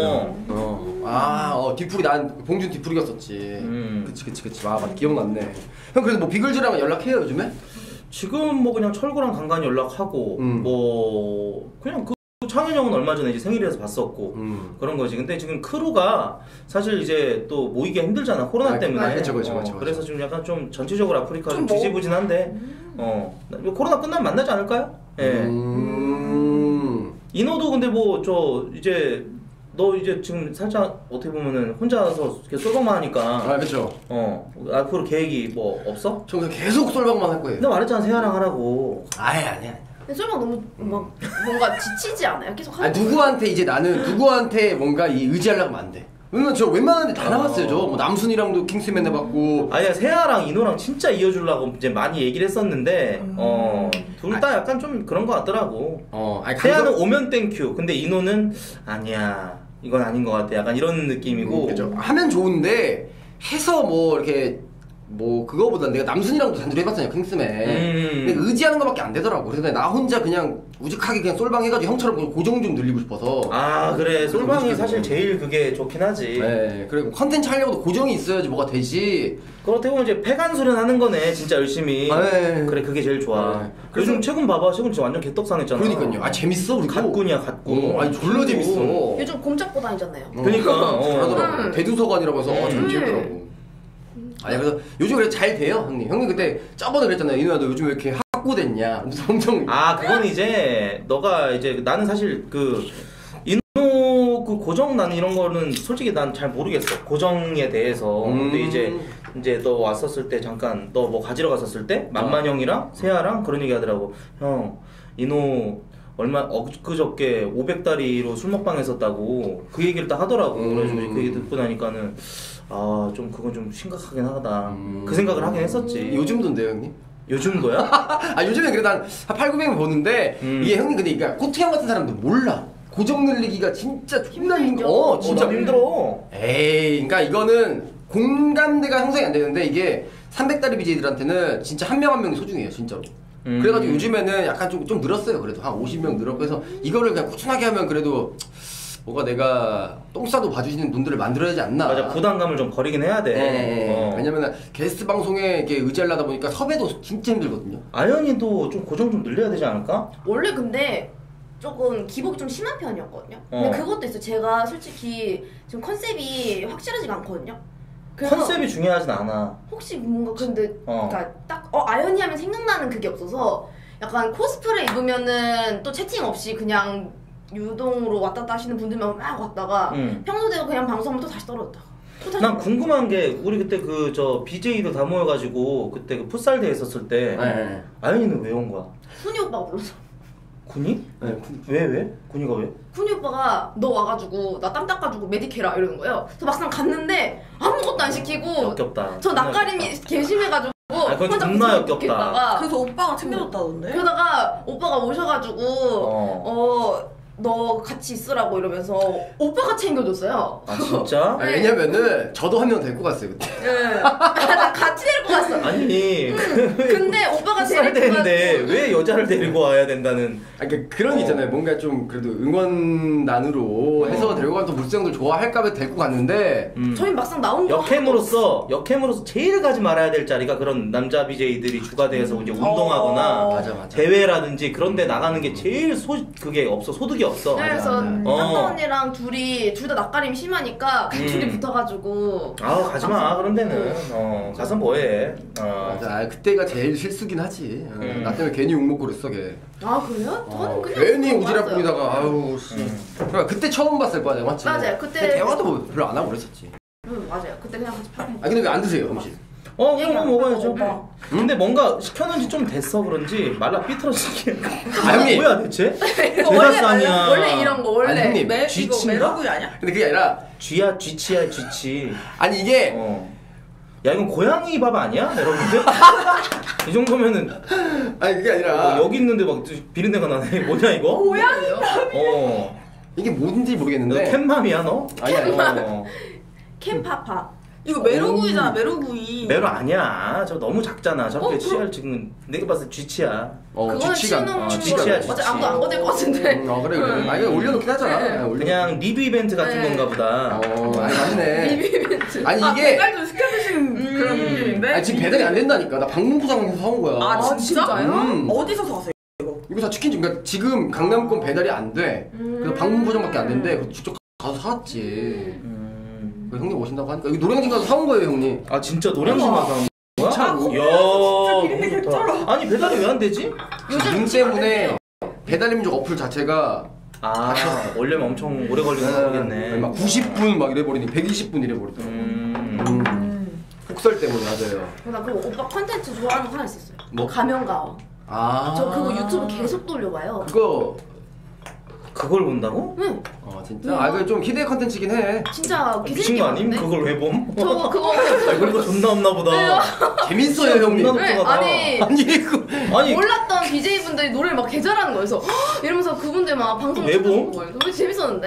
맞아. 뒤풀이 난 봉준 뒤풀이였었지. 그치. 맞아 기억났네. 형 그래서 뭐 비글즈랑 연락해요 요즘에? 지금 뭐 그냥 철구랑 간간히 연락하고 뭐 그냥 창현 형은 얼마 전에 이제 생일이라서 봤었고 그런 거지. 근데 지금 크루가 사실 이제 또 모이기가 힘들잖아 코로나 때문에. 그쵸. 그래서 지금 약간 좀 전체적으로 아프리카 좀 지지부진한데 코로나 끝나면 만나지 않을까요? 예. 인호도 근데 뭐 이제 너 이제 지금 살짝 어떻게 보면은 혼자서 계속 솔방만 하니까. 그쵸. 앞으로 계획이 뭐 없어? 저 그냥 계속 솔방만 할 거예요. 나 말했잖아 세아랑 하라고. 아니야. 근데 솔방 너무 뭔가 지치지 않아요? 계속 하는 누구한테 이제 나는 누구한테 뭔가 의지하려면 안 돼. 왜냐면 저 웬만한 데 다 나갔어요. 저 뭐 남순이랑도 킹스맨 해봤고. 아니야 세아랑 인호랑 진짜 이어주려고 이제 많이 얘기를 했었는데 둘 다 약간 좀 그런 거 같더라고. 세아는 오면 땡큐. 근데 인호는 아니야 이건 아닌 것 같아. 약간 이런 느낌이고. 그죠. 하면 좋은데 해서 뭐 이렇게 뭐 그거보다 내가 남순이랑도 단둘이 해봤잖아요 킹스맨. 근데 의지하는 거밖에 안 되더라고. 그래서 나 혼자 그냥 우직하게 그냥 솔방 해가지고 형처럼 그냥 고정 좀 늘리고 싶어서. 아 그래 솔방이 사실 제일 그게 좋긴 하지. 네 그리고 컨텐츠 하려고도 고정이 있어야지 뭐가 되지. 그렇다고 이제 폐간수련 하는 거네 진짜 열심히. 네. 그래 그게 제일 좋아. 네. 요즘 최근 봐봐 최근 진짜 완전 개떡상했잖아. 그러니까요. 아 재밌어 그리고. 갓군이야 갓군. 아니 졸라 재밌어. 요즘 곰잡고 다니잖아요. 그러니까 잘하더라고. 대두서관이라고 해서 재밌더라고. 아니 그래서 요즘 그래 잘 돼요 형님. 형님 그때 저번에 그랬잖아요. 이누야 너 요즘 왜 이렇게 학고됐냐. 엄청. 아 그건 이제 너가 이제 나는 사실 그 인노 그 고정 나는 이런 거는 솔직히 난 잘 모르겠어 고정에 대해서. 근데 이제 너 왔었을 때 잠깐 너 뭐 가지러 갔었을 때 만만 형이랑 세아랑 그런 얘기 하더라고. 형 인노 얼마 엊그저께 500다리로 술 먹방 했었다고 그 얘기를 딱 하더라고. 그래가지고 그 얘기 듣고 나니까는 아 좀 그건 좀 심각하긴 하다. 그 생각을 하긴 했었지. 요즘도인데요 형님? 요즘도야? 아 요즘에 그래도 한 8,900명 보는데 이게 형님 근데 그러니까 코트 형 같은 사람들 몰라. 고정 늘리기가 진짜 존나 힘들어. 진짜 힘들어. 에이 그러니까 이거는 공감대가 형성이 안 되는데 이게 300다리 BJ들한테는 진짜 한 명 한 명이 소중해요 진짜로. 그래가지고 요즘에는 약간 좀 늘었어요. 그래도 한 50명 늘었고 해서 이거를 그냥 꾸준하게 하면 그래도 뭔가 내가 똥 싸도 봐주시는 분들을 만들어야 되지 않나. 맞아 부담감을 좀 버리긴 해야 돼. 네. 왜냐면 게스트 방송에 이렇게 의지하려다 보니까 섭외도 진짜 힘들거든요. 아연이도 좀 고정 좀 늘려야 되지 않을까? 원래 근데 조금 기복이 좀 심한 편이었거든요. 근데 그것도 있어. 제가 솔직히 지금 컨셉이 확실하지가 않거든요. 컨셉이 중요하진 않아. 혹시 뭔가 근데 그러니까 딱 아연이 하면 생각나는 그게 없어서 약간 코스프레 입으면은 또 채팅 없이 그냥 유동으로 왔다 갔다 하시는 분들만 막 왔다가 평소대로 그냥 방송하면 또 다시 떨어졌다. 난 궁금한 게 우리 그때 그 저 BJ도 다 모여가지고 그때 그 풋살 대회 했었을 때 아연이는 왜 온 거야? 훈이 오빠가 불러서. 군이? 네. 왜? 군이가 왜? 훈이 오빠가 너 와가지고 나 땀 닦아주고 메디케라 이러는 거예요. 그래서 막상 갔는데 아무것도 안 시키고 역겹다. 저 낯가림이 개심해가지고 그건 존나 역겹다. 그래서 오빠가 챙겨줬다던데? 그러다가 오빠가 오셔가지고 너 같이 있으라고 이러면서 오빠가 챙겨줬어요. 아 진짜? 아니, 왜냐면은 저도 한 명 데리고 갔어요 그때. 네. 나 같이 데리고 갔어. 아니 근데 오빠가 풋살 데리고 대회인데 왜 여자를 데리고 와야 된다는. 그러니까 그런 게 있잖아요. 뭔가 좀 그래도 응원단으로 해서 데리고 가면 또 물성들 좋아할까봐 데리고 갔는데 저희 막상 나온 거 역캠으로서 제일 가지 말아야 될 자리가 그런 남자 BJ들이 주가대에서 이제 운동하거나 맞아. 대회라든지 그런 데 나가는 게 제일 그게 없어. 소득이 없어. 네, 그래서 한타 언니랑 둘이 둘 다 낯가림이 심하니까 둘이 붙어가지고 가지마 그런 데는 가서 뭐해. 맞아. 그때가 제일 실수긴 하지. 나 때문에 괜히 욕먹고 그랬어 걔. 아 그래요? 저는 그냥 괜히 오지랖뿐이다가 아유 씨. 그러니까 그때 처음 봤을 거야 내가 맞지? 맞아요. 그때 대화도 뭐 별로 안 하고 그랬었지. 맞아요. 그때 그냥 같이 밥. 근데 왜 안 드세요 음식? 그럼 먹어야죠. 근데 뭔가 시켜놓은 지 좀 됐어 그런지 말라 삐뚤어지게. 형님. 뭐야 대체? 제사상이야. 원래 이런 거 원래. 아니, 형님. 이거 쥐치인가? 메로구이 아니야? 근데 그게 아니라 쥐치야 쥐치. 아니 이게 야 이건 고양이 밥 아니야? 여러분들? 이 정도면은 아니 그게 아니라 여기 있는데 막 비린내가 나네. 뭐냐 이거? 고양이 이게 뭔지 너 모르겠는데 캔맘이야 너? 아니야. 캠파파. 이거 메로구이잖아 메로구이. 메로 아니야. 저 너무 작잖아. 저렇게 치아를 지금 내가 봤을 때 쥐치야. 그거는 신혼 쥐치야 어제 아무도 안 건들 것 같은데. 그래. 아니 올려놓긴 하잖아. 그냥 리뷰 이벤트 같은 건가 보다. 아니 맞네. 리뷰 이벤트. 아니 이게 배달 좀 시켜주신 그런 느낌인데? 아니 지금 배달이 안 된다니까. 나 방문포장에서 사온 거야. 아 진짜요? 어디서 사세요? 이거 다 치킨집. 그러니까 지금 강남권 배달이 안 돼. 그래서 방문포장밖에 안 된대. 그래서 직접 가서 사왔지. 형님 오신다고 하니까 여기 노량진 가서 사온 거예요 형님. 아 진짜 노량진 가서 사온 거야? 차로. 이야 아니 배달이 왜 안 되지? 요즘 때문에 배달민족 어플 자체가 원래는 엄청 오래 걸리는 거 모르겠네. 막 90분 막 이래버리니 120분 이래버리더라고. 폭설 때문에 맞아요. 나 그리고 오빠 컨텐츠 좋아하는 거 하나 있었어요. 뭐? 가면가와. 저 그거 유튜브 계속 돌려봐요. 그걸 본다고? 응. 진짜? 그게 좀 희대의 컨텐츠긴 해. 진짜 미친 거 아님? 그걸 왜 봄? 저 그거 그런 거 존나 없나 보다. 재밌어요 형님. 아니 아니 몰랐던 BJ분들이 노래를 막 개 잘하는 거예요. 그래서 이러면서 그분들 막 방송 왜 봄? 노래 재밌었는데?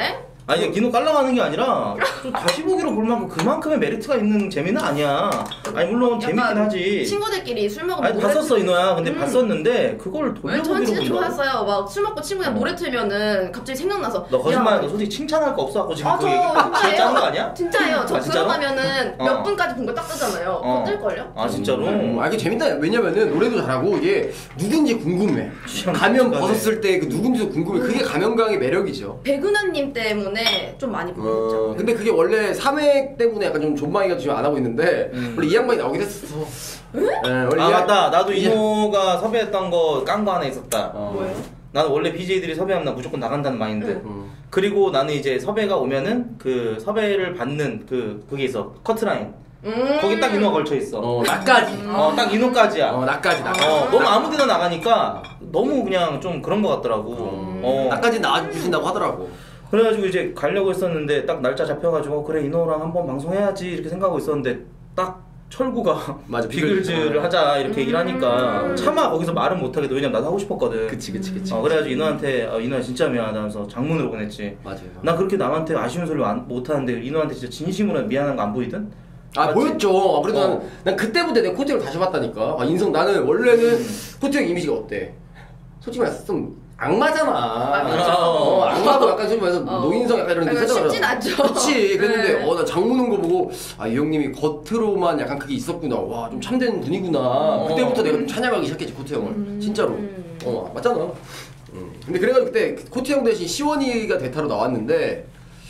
아니 기노 깔라고 하는 게 아니라 좀 다시 보기로 볼 만큼 그만큼의 메리트가 있는 재미는 아니야. 아니 물론 재밌긴 하지. 친구들끼리 술 먹으면 아니 봤었어 이노야. 근데 봤었는데 그걸 저는 돌려보기로 진짜 본다고. 좋아했어요. 막 술 먹고 친구랑 노래 틀면은 갑자기 생각나서 너 거짓말해. 너 솔직히 칭찬할 거 없어갖고 지금 그 얘기 진짜예요. 짜는 거 아니야? 진짜예요. 저 진짜로? 들어가면은 몇 분까지 본 거 딱 뜨잖아요. 그거 뜰걸요? 아 진짜로? 이게 재밌다. 왜냐면은 노래도 잘하고 이게 누군지 궁금해. 가면 벗었을 때 그 누군지도 궁금해. 그게 가면강의 매력이죠. 백은하님 때문에 좀 많이 보였죠. 근데 그게 원래 3회 때문에 약간 좀 존망이가 지금 안 하고 있는데 원래 이 양반이 나오긴 했었어. 원래 맞다. 나도 이노가 섭외했던 거 깐 거 하나 있었다. 뭐예요? 나는 원래 BJ들이 섭외하면 나 무조건 나간다는 마인드. 그리고 나는 이제 섭외가 오면은 그 섭외를 받는 그게 있어. 커트라인. 거기 딱 이노가 걸쳐 있어. 나까지. 딱 이노까지야. 나까지. 너무 아무데나 나가니까 너무 그냥 좀 그런 거 같더라고. 나까지 나와주신다고 하더라고. 그래가지고 이제 가려고 했었는데 딱 날짜 잡혀가지고 그래 이노랑 한번 방송해야지 이렇게 생각하고 있었는데 딱 철구가 맞아, 비글즈를 하자 이렇게 얘기를 하니까 차마 거기서 말은 못하겠다. 왜냐면 나도 하고 싶었거든. 그치. 그래가지고 이노한테 이노야 진짜 미안하다면서 장문으로 보냈지. 맞아요. 나 그렇게 남한테 아쉬운 소리 못하는데 이노한테 진짜 진심으로 미안한 거 안 보이든? 맞지? 보였죠. 그래도 난 그때부터 내가 코트 형을 다시 봤다니까. 인성 나는 원래는 코트 형 이미지가 어때? 솔직히 말해서 좀 악마잖아. 악마도 약간 좀 말해서 노인성 약간 이런 게 쉽진 않죠. 그치. 그랬는데 나 장 무는 거 보고 이 형님이 겉으로만 약간 그게 있었구나. 와 좀 참된 분이구나. 그때부터 내가 좀 찬양하기 시작했지 코트 형을. 진짜로. 맞잖아. 근데 그래가지고 그때 코트 형 대신 시원이가 대타로 나왔는데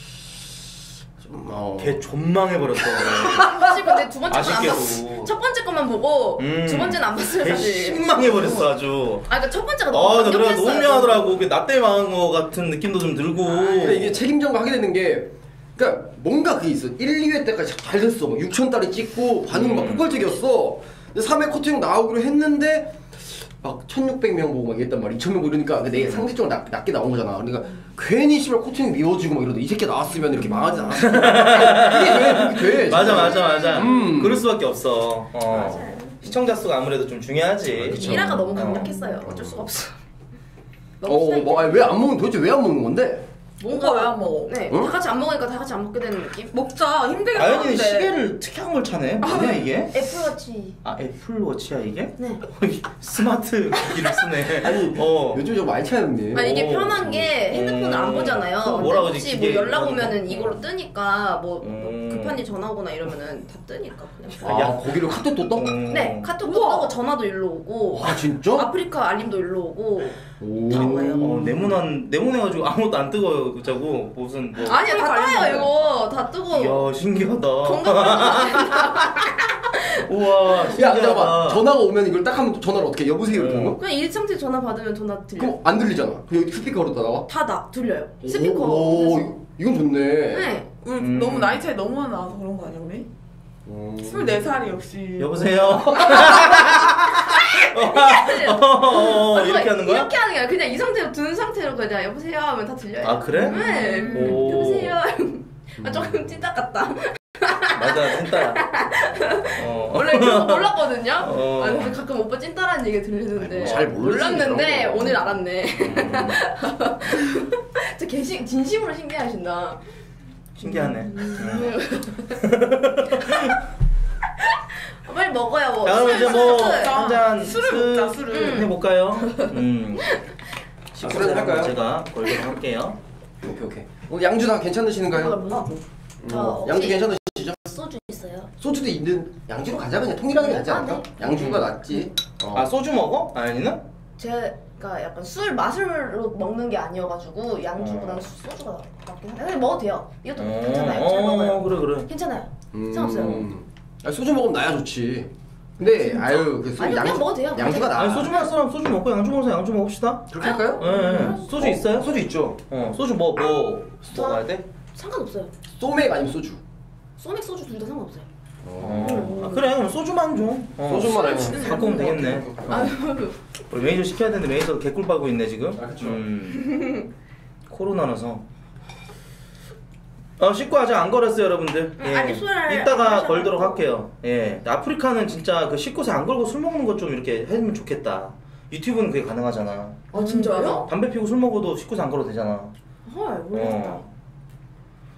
걔 존망해버렸어. 사실 근데 두 번째 아쉽게도. 첫 번째 것만 보고 두 번째는 안 봤어요 걔 사실. 신망해버렸어 아주. 그러니까 첫 번째가 너무 그래 감격했어요. 너무 미안하더라고. 나 때문에 망한 거 같은 느낌도 좀 들고. 근데 이게 책임전가 하게 되는 게 그러니까 뭔가 그게 있어. 1, 2회 때까지 잘 됐어. 6,000달이 찍고 반응 막 폭발적이었어. 근데 3회 코트 형 나오기로 했는데 막 1,600명 보고 막 이랬단 말이야. 2,000명 보고 이러니까 내 상대적으로 낮게 나온 거잖아. 그러니까 괜히 씨발 코트 형이 미워지고 막 이러다 이 새끼 나왔으면 이렇게 망하지 않았어. 그게 돼. 맞아. 그럴 수밖에 없어. 맞아요. 시청자 수가 아무래도 좀 중요하지. 미라가 너무 강력했어요. 어쩔 수가 없어. 왜 안 먹는 도대체 왜 안 먹는 건데? 뭔가 왜 안 먹어? 네, 응? 다 같이 안 먹으니까 다 같이 안 먹게 되는 느낌? 먹자. 힘들게 아연이는 사는데. 시계를 특이한 걸 차네. 뭐냐 이게? 애플워치. 애플워치야 이게? 네. 스마트 기기를 쓰네. 아니 요즘 저 많이 차는데. 아니 이게 편한 게 핸드폰을 안 보잖아요. 뭐라 근데 그러지, 혹시 뭐 기계 연락 그런 오면은 거? 이걸로 뜨니까 뭐 급한 일 전화 오거나 이러면은 다 뜨니까 그냥. 거기로 카톡도 떠? 네, 카톡도 뜨고 전화도 일로 오고. 진짜? 아프리카 알림도 일로 오고. 다 거예요. 네모내가지고 아무것도 안 뜨거자고 무슨 뭐. 아니야 다 떠요 이거 다 뜨고. 이야 신기하다. 건강하다. 우와 야 신기하다. 잠깐만 전화가 오면 이걸 딱 하면 전화를 어떻게 해? 여보세요 이렇게 하는 거? 그냥 이 상태 전화 받으면 전화 들려. 그럼 안 들리잖아. 여기 스피커로 나와? 다 들려요. 스피커. 이건 좋네. 네. 우리 너무 나이 차이 너무 많이 나서 그런 거 아니야 우리? 24살이 역시. 여보세요. 이렇게 하는 거야? 이렇게 하는 게 아니라 그냥 이 상태로 둔 상태로 그냥 여보세요 하면 다 들려요. 아 그래? 네. 여보세요. 조금 찐따 같다. 맞아 찐따야. 원래 그런 거 몰랐거든요. 근데 가끔 오빠 찐따라는 얘기 들리는데 잘 모르지, 몰랐는데 오늘 알았네. 진짜 진심으로 신기하신다. 신기하네. 빨리 먹어요. 뭐. 자 그럼 이제 뭐 한잔 술을 먹자 술을. 해볼까요? 술을 할까요? 제가 걸도록 할게요. 오케이. 오늘 양주 다 괜찮으시는가요? 양주 괜찮으시죠? 소주 있어요. 소주도 있는 양주로 가자 그냥 통일하는 게 낫지 않을까? 네. 양주가 낫지. 소주 먹어? 아연이는? 제가 약간 술 맛으로 먹는 게 아니어가지고 양주보다는 소주가 낫긴 한데 먹어도 돼요. 이것도 괜찮아요. 잘 먹어요. 그래. 괜찮아요. 상관없어요. 소주 먹으면 나야 좋지. 근데 그 아니 그냥 먹어도 돼요. 양주가 나. 아니 소주 마실 사람 소주 먹고 양주 먹는 사람 양주 먹읍시다. 그렇게 할까요? 네. 소주 있어요? 소주 있죠. 소주 뭐 먹어야 돼? 상관없어요. 소맥 아니면 소주. 소맥 소주 둘 다 상관없어요. 그래 그럼 소주만 줘. 소주만 알면 갖고 오면 되겠네. 우리 매니저 시켜야 되는데 매니저 개꿀 빨고 있네 지금. 그렇죠. 코로나라서. 씻고 아직 안 걸었어요 여러분들. 아직 술을 이따가 걸도록 할게요. 예. 아프리카는 진짜 그 씻고서 안 걸고 술 먹는 것 좀 이렇게 해주면 좋겠다. 유튜브는 그게 가능하잖아. 진짜요? 담배 피고 술 먹어도 씻고서 안 걸어도 되잖아. 헐 몰랐다.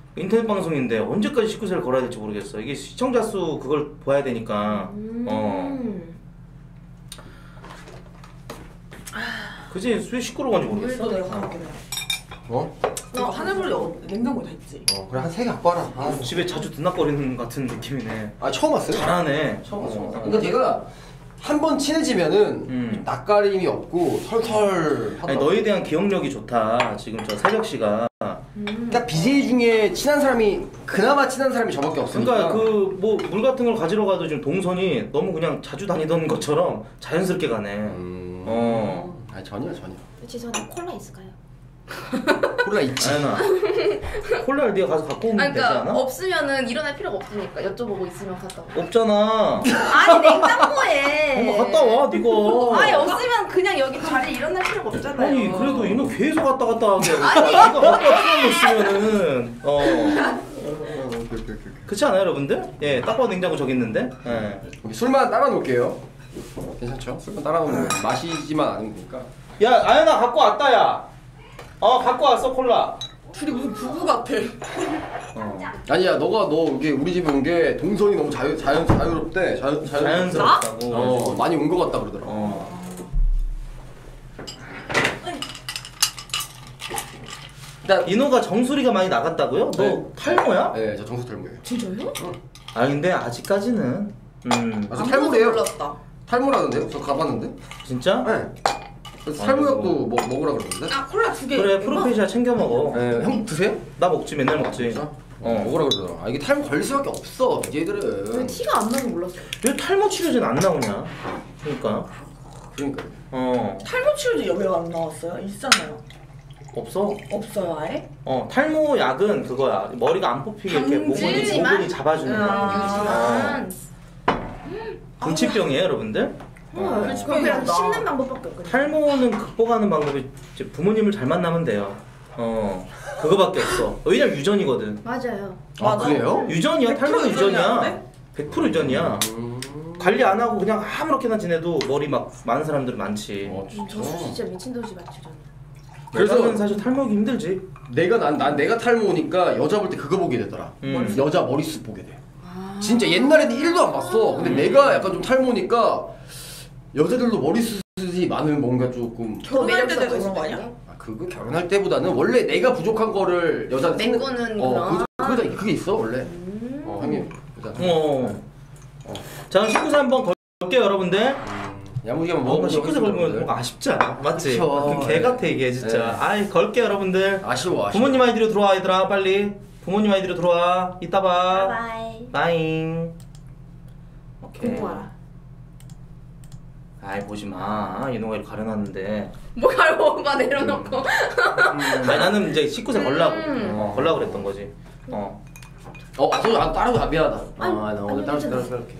인터넷 방송인데 언제까지 19세를 걸어야 될지 모르겠어. 이게 시청자 수 그걸 봐야 되니까. 그지? 왜 시끄러운지 모르겠어. 물도 내가 가볼게. 나 하늘불 냉장고에 다 있지. 그래 한 3개 갖고 와라. 집에 자주 드나거리는 같은 느낌이네. 아 처음 왔어요? 잘하네. 처음 왔어. 그러니까 제가 한 번 친해지면은 낯가림이 없고 털털 하더라고. 아니, 너에 대한 기억력이 좋다. 지금 저 새벽씨가. 그러니까 BJ 중에 친한 사람이 그나마 친한 사람이 저밖에 없으니까. 그러니까 그 뭐 물 같은 걸 가지러 가도 지금 동선이 너무 그냥 자주 다니던 것처럼 자연스럽게 가네. 아니 전혀. 죄송한데 콜라 있을까요? 콜라 있지. 아연아, 콜라를 네가 가서 갖고 오면 되지 않아? 없으면은 일어날 필요가 없으니까 여쭤보고 있으면 갔다 와. 없잖아. 아니 냉장고에. 엄마 갔다 와, 네가. 아니 없으면 그냥 여기 자리에 일어날 필요가 없잖아요. 아니 그래도 이놈 계속 갔다 하게. 아니 네가 갖고 왔으면은 그렇지 않아요, 여러분들? 예, 딱 봐도 냉장고 저기 있는데. 예. 여기 술만 따라 놓을게요. 괜찮죠? 술만 따라 놓으면 마시지만 않으면 되니까. 야, 아연아 갖고 왔다 야. 갖고 왔어 콜라. 둘이 무슨 부부 같아. 아니야, 너 이게 우리 집에 온 게 동선이 너무 자유롭대. 자연스럽다고. 많이 온 것 같다 그러더라. 인호가 정수리가 많이 나갔다고요? 너 네. 탈모야? 네, 저 정수 탈모예요. 진짜요? 아 근데 아직까지는. 아, 저 탈모래요. 몰랐다. 탈모라던데요? 저 가봤는데. 진짜? 네. 그래서 탈모약도 먹으라 그러던데. 아 콜라 2개. 그래 프로페시아 챙겨 먹어. 네, 형 드세요? 나 먹지 맨날 먹지. 진짜? 먹으라 그러더라. 이게 탈모 걸릴 수밖에 없어, BJ들은. 왜 티가 안 나는 몰랐어. 왜 탈모 치료제는 안 나오냐? 그러니까. 탈모 치료제 왜 안 나왔어요? 있잖아요. 없어? 없어요 아예? 탈모 약은 그거야. 머리가 안 뽑히게 이렇게 모근이 잡아주는 거야. 유지만. 분치병이에요, 여러분들. 그냥 씹는 방법밖에 없거든. 탈모는 극복하는 방법이 이제 부모님을 잘 만나면 돼요. 그거밖에 없어. 왜냐면 유전이거든. 맞아요. 아, 그래요? 유전이야. 탈모 유전이야. 유전이야. 100% 유전이야. 관리 안 하고 그냥 아무렇게나 지내도 머리 막 많은 사람들 많지. 저 진짜 미친 듯이 맞죠. 그래서 사실 탈모하기 힘들지. 내가 탈모니까 여자 볼 때 그거 보게 되더라. 여자 머리숱 보게 돼. 진짜 옛날에는 1도 안 봤어. 근데 내가 약간 좀 탈모니까 여자들도 머리숱이 많으면 뭔가 조금 결혼할 때 되고 그런 거 아니야? 그거 결혼할 때보다는 원래 내가 부족한 거를 여자한테 메꾸는 그게 있어 원래. 형님. 자, 19세 한번 걸게요, 여러분들. 야무지게 먹으면 19세 걸면 뭔가 아쉽지 않아? 맞지? 그쵸. 개 같아 이게 진짜. 네. 아이 걸게요, 여러분들. 아쉬워. 부모님 아이디로 들어와, 얘들아. 빨리 부모님 아이디로 들어와. 이따 봐. 바이. 바잉. 오케이. 공부하라. 아이 보지마. 이놈가 이렇게 가려놨는데. 뭐 갈고만 내려놓고. 아니 나는 이제 19세 걸라고. 걸라고 그랬던 거지. 따라고 미안하다. 나 오늘 따라서 이렇게.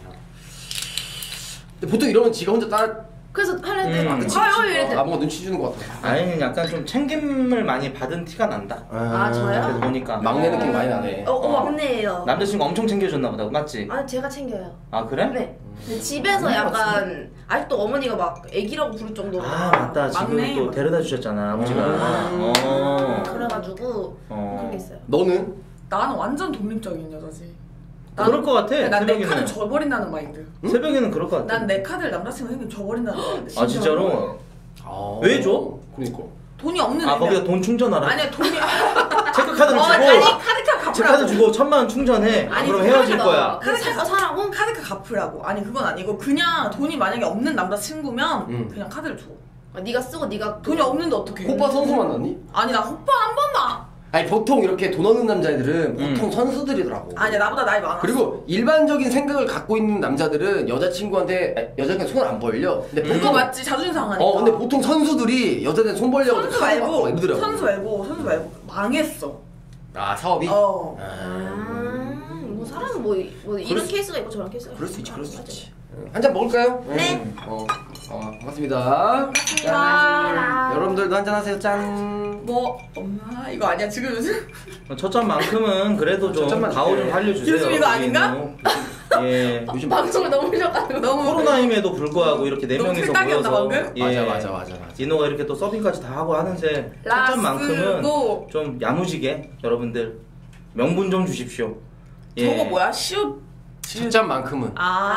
근데 보통 이러면 지가 혼자 그래서 하는데 뭔가 눈치 주는 것 같아. 아니 약간 좀 챙김을 많이 받은 티가 난다. 저요? 그래서 보니까 막내 느낌 많이 나네. 막내예요. 남자친구 엄청 챙겨줬나 보다. 맞지? 제가 챙겨요. 아 그래? 네. 근데 집에서 약간 아직도 어머니가 막 애기라고 부를 정도로. 맞다. 지금 또 데려다 주셨잖아 아버지가. 그래가지고 그런 게 있어요. 너는? 나는 완전 독립적인 여자지. 그럴 것 같아. 난 내 카드 줘버린다는 마인드. 새벽에는 그럴 것 같아. 난 내 카드를 남자친구 생기면 줘버린다는 마인드. 아 진짜로? 왜 줘? 그러니까. 돈이 없는 애면. 거기다 돈 충전하라. 아니야 돈이. 체크카드를 주고. 카드카 갚으라고. 체크카드 주고 1,000만 원 충전해. 그럼 헤어질 거야. 카드카 사라고? 카드카 갚으라고. 아니 그건 아니고 그냥 돈이 만약에 없는 남자친구면 그냥 카드를 줘. 네가 쓰고 네가 돈이 없는데 어떻게? 오빠 선수 만났니? 아니 나 오빠 한 번도. 아니 보통 이렇게 돈 없는 남자애들은 보통 선수들이더라고. 아니야 나보다 나이 많아. 그리고 일반적인 생각을 갖고 있는 남자들은 여자친구한테 손을 안 벌려. 근데 그거 맞지 자존심 상하니까. 근데 보통 선수들이 여자들 손 벌려고 선수 말고 망했어. 사업이? 뭐 사람은 뭐 이런 케이스가 있고 저런 케이스가 있고. 그럴 수 있지. 한 잔 먹을까요? 네. 반갑습니다. 짠. 여러분들도 한잔 하세요. 짠. 뭐 엄마 이거 아니야 지금 요즘? 첫 잔만큼은 그래도 좀 가오 좀 살려주세요. 요즘 이거 아닌가? 예. 요즘 방송을 너무 보셔가지고 너무 코로나임에도 불구하고 이렇게 4명이서 틀딱이었나, 모여서 방금? 예. 맞아. 이노가 이렇게 또 서빙까지 다 하고 하는데 첫 잔만큼은 좀 야무지게 여러분들 명분 좀 주십시오. 예. 저거 뭐야? 시옷 첫 잔만큼은.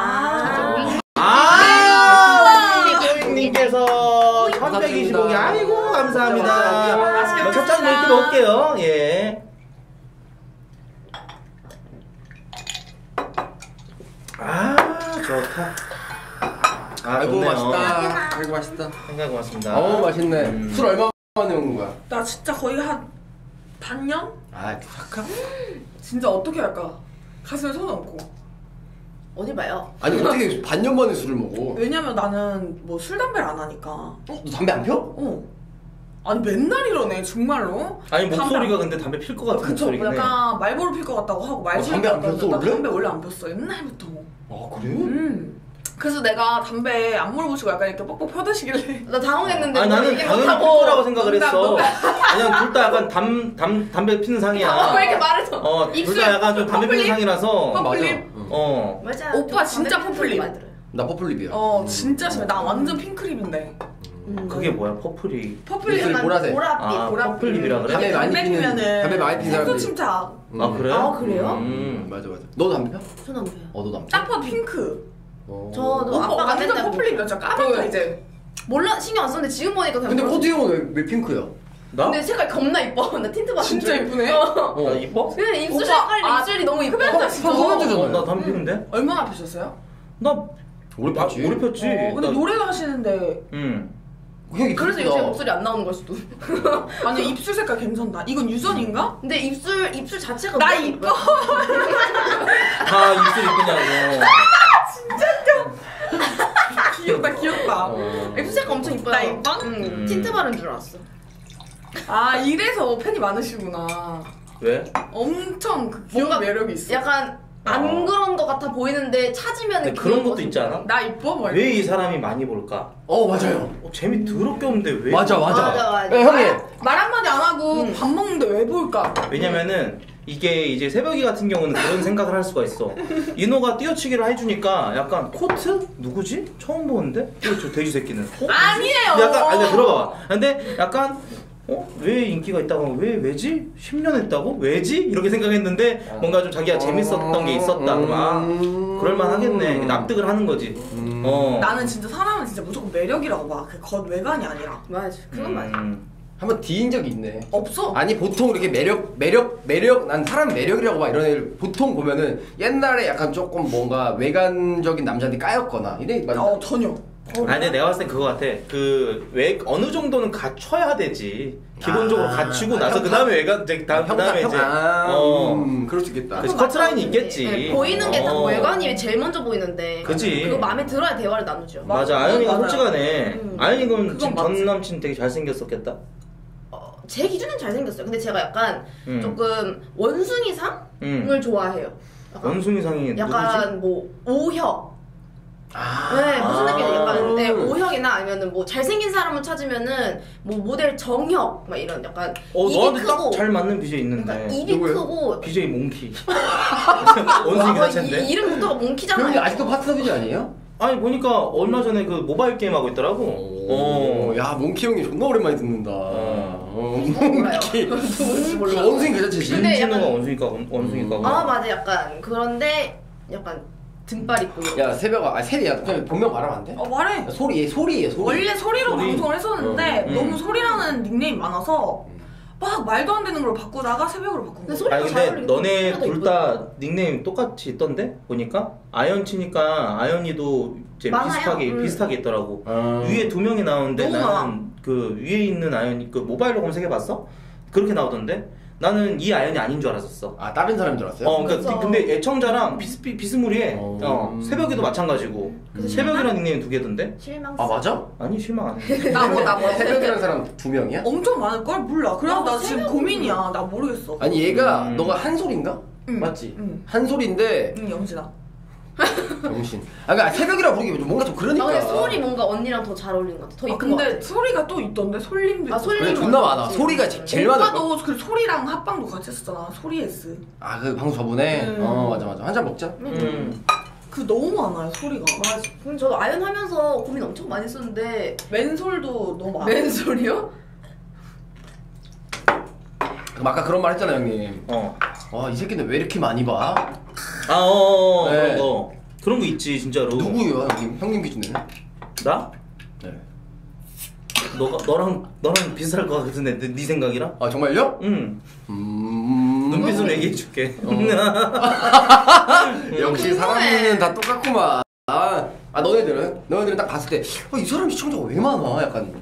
님께서 1125개 아이고 감사합니다. 첫 잔 이렇게 먹을게요. 예. 아 좋다. 아이고 좋네요. 맛있다. 아이고 맛있다. 생각 고맙습니다. 맛있네. 술 얼마 만에 먹는 거야? 나 진짜 거의 한 반년? 아 착한. 진짜 어떻게 할까? 가슴에 손 얹고. 어디 봐요? 아니 어떻게 반년 만에 술을 먹어? 왜냐면 나는 뭐 술 담배를 안 하니까. 너 담배 안 펴? 아니 맨날 이러네 정말로. 아니 목소리가 근데 담배 필 것 같은 그쵸, 목소리긴 해. 약간 말보로 필 것 같다고 하고 말소리 담배 안 폈어 나 원래? 담배 원래 안 폈어 옛날부터. 아 그래? 그래서 내가 담배 안 물어보시고 약간 이렇게 뻑뻑 펴드시길래 나 당황했는데. 아니 나는 당연히 필 거라고 생각을 했어. 그냥 둘 다 약간 담배 피는 상이야. 왜 이렇게 말해서? 둘 다 약간 좀 담배 피는 상이라서. 맞아. 오빠 진짜 퍼플립. 나 퍼플립이야. 진짜 심해. 나 완전 핑크립인데. 그게 뭐야 퍼플이? 입술이 보라색. 보랏빛. 퍼플립이라 그래? 담배 많이 피는 담배 많이 피는 사람들. 침착. 아 그래? 아 그래요? 맞아. 너도 담배 펴? 저는 안 펴요. 너도 담배. 딱 봐도 핑크. 저도 아빠가 완전 맨날 퍼플립이었죠. 까맣게 이제. 몰라 신경 안 썼는데 지금 보니까 그냥. 근데 코트 형은 왜 핑크야? 나? 근데 색깔 겁나 이뻐. 나 틴트 받은 진짜 이쁘네. 나 이뻐? 그래 입술 오빠, 색깔 입술이 너무 이뻐. 흡연자잖아. 나 담배 피는데? 얼마나 피셨어요? 나 오래 폈지. 오래 폈지. 근데 노래를 하시는데. 형이 그래서 요새 목소리 안 나오는 걸 수도. 아니 입술 색깔 괜찮다. 이건 유전인가? 근데 입술 자체가 나 너무 이뻐. 아 입술 이쁘냐고. 귀엽다. 입술 색깔 엄청 이뻐요. 나 이뻐? 응. 틴트 바른 줄 알았어. 아 이래서 팬이 많으시구나. 왜? 엄청 그 귀여운 뭔가 매력이 있어. 약간 안 그런 것 같아 보이는데 찾으면 그런 것도 있지 않아? 나 이뻐? 뭐 왜 이 사람이 많이 볼까? 맞아요. 재미 더럽게 없는데 왜? 맞아. 맞아. 야, 형님. 말 한마디 안 하고 밥 먹는데 왜 볼까? 왜냐면은 이게 이제 새벽이 같은 경우는 그런 생각을 할 수가 있어. 인호가 띄워치기를 해주니까 약간 코트? 누구지? 처음 보는데? 저 돼지 새끼는. 아니에요. 약간 아니 들어봐봐. 근데 약간 왜 인기가 있다고 하면 왜지? 10년 했다고? 왜지? 이렇게 생각했는데 뭔가 좀 자기가 재밌었던 게 있었다. 그러면 그럴만 하겠네. 납득을 하는 거지. 나는 진짜 사람은 진짜 무조건 매력이라고 봐. 그 겉외관이 아니라. 맞아. 그건 맞아. 한번 뒤인 적이 있네. 없어. 아니 보통 이렇게 매력 난 사람 매력이라고 봐 이런 애들 보통 보면은 옛날에 약간 조금 뭔가 외관적인 남자한테 까였거나 이래 전혀. 아니 근데 내가 봤을 땐 그거 같아. 왜 어느 정도는 갖춰야 되지. 기본적으로 갖추고 나서 그 다음에 외관 그다음에 이제 그럴 수 있겠다. 그치, 커트라인이 있겠지. 네, 보이는 게 다 외관이 제일 먼저 보이는데. 그치. 그거 마음에 들어야 대화를 나누죠. 맞아. 아연이가 솔직하네. 아연이 그럼 지금 맞지. 전 남친 되게 잘생겼었겠다. 제 기준엔 잘생겼어요. 근데 제가 약간 조금 원숭이상을 좋아해요. 약간 원숭이상이 약간 뭐 오혁. 네, 무슨 느낌이야? 약간 오혁이나 아니면은 뭐 잘생긴 사람을 찾으면은 뭐 모델 정혁 막 이런 약간 입이 너한테 크고 딱 잘 맞는 BJ 있는데. 그러니까 입이 누구예요? 크고 BJ 몽키. 원숭이 자체인데. 이름부터가 몽키잖아요. 형님 아직도 파트너비지 아니에요? 아니 보니까 얼마 전에 그 모바일 게임 하고 있더라고. 야 몽키 형이 존나 오랜만에 듣는다. 몽키. 원숭이 괜찮지? 근데 진진호가 약간- 원숭이가. 아 맞아 약간 그런데 약간 등발 있고 이런. 야 새벽아 세리야 그냥 본명 말하면 안 돼? 말해. 소리에 원래 소리로 소리. 방송을 했었는데 너무 소리라는 닉네임이 많아서 막 말도 안 되는 걸로 바꾸다가 새벽으로 바꾼 근데 거야. 소리가 아니 잘 근데 어울리고 너네 소리가 둘 다 닉네임 똑같이 있던데 보니까 아연 치니까 아연이도 이제 많아요. 비슷하게 있더라고. 위에 2명이 나오는데 너무 나는 그 위에 있는 아연이 그 모바일로 검색해봤어? 그렇게 나오던데 나는 이 아연이 아닌 줄 알았었어. 아 다른 사람인 줄 알았어요? 그래서- 근데 애청자랑 비스무리해. 새벽에도 마찬가지고. 새벽이라는 닉네임 2개던데? 실망. 아 맞아? 아니 실망 안 해. 나뭐 새벽이라는 사람 2명이야? 엄청 많을걸? 몰라. 그래서 나 지금 고민이야. 나 모르겠어. 아니 얘가 너가 한솔인가? 응. 맞지? 응. 한솔인데 응, 영진아. 정신. 아 그러니까 새벽이라 부르기 좀 뭔가 좀 그러니까. 근데 소리 뭔가 언니랑 더 잘 어울리는 것 같아. 더 이쁜 것 근데 같아. 소리가 또 있던데 솔림도 아, 있고. 솔림. 그래 존나 많아. 소리가 제일 많아. 오빠도 그 소리랑 합방도 같이 했었잖아. 소리 S. 아 그 방송 저번에 맞아 한 잔 먹자. 그 너무 많아요 소리가. 맞아. 그럼 저도 아연 하면서 고민 엄청 많이 했었는데 맨솔도 너무 많아. 맨 소리요? 그럼 아까 그런 말 했잖아요 형님. 이 새끼는 왜 이렇게 많이 봐? 네. 그런 거 있지 진짜로. 누구요 형님 기준에는? 나? 네. 너랑 비슷할 것 같은데 네 생각이랑? 아 정말요? 응. 눈빛으로 얘기해줄게. 역시 사람들은 다 똑같구만. 너네들은 딱 봤을 때 이 사람 시청자가 왜 많아? 약간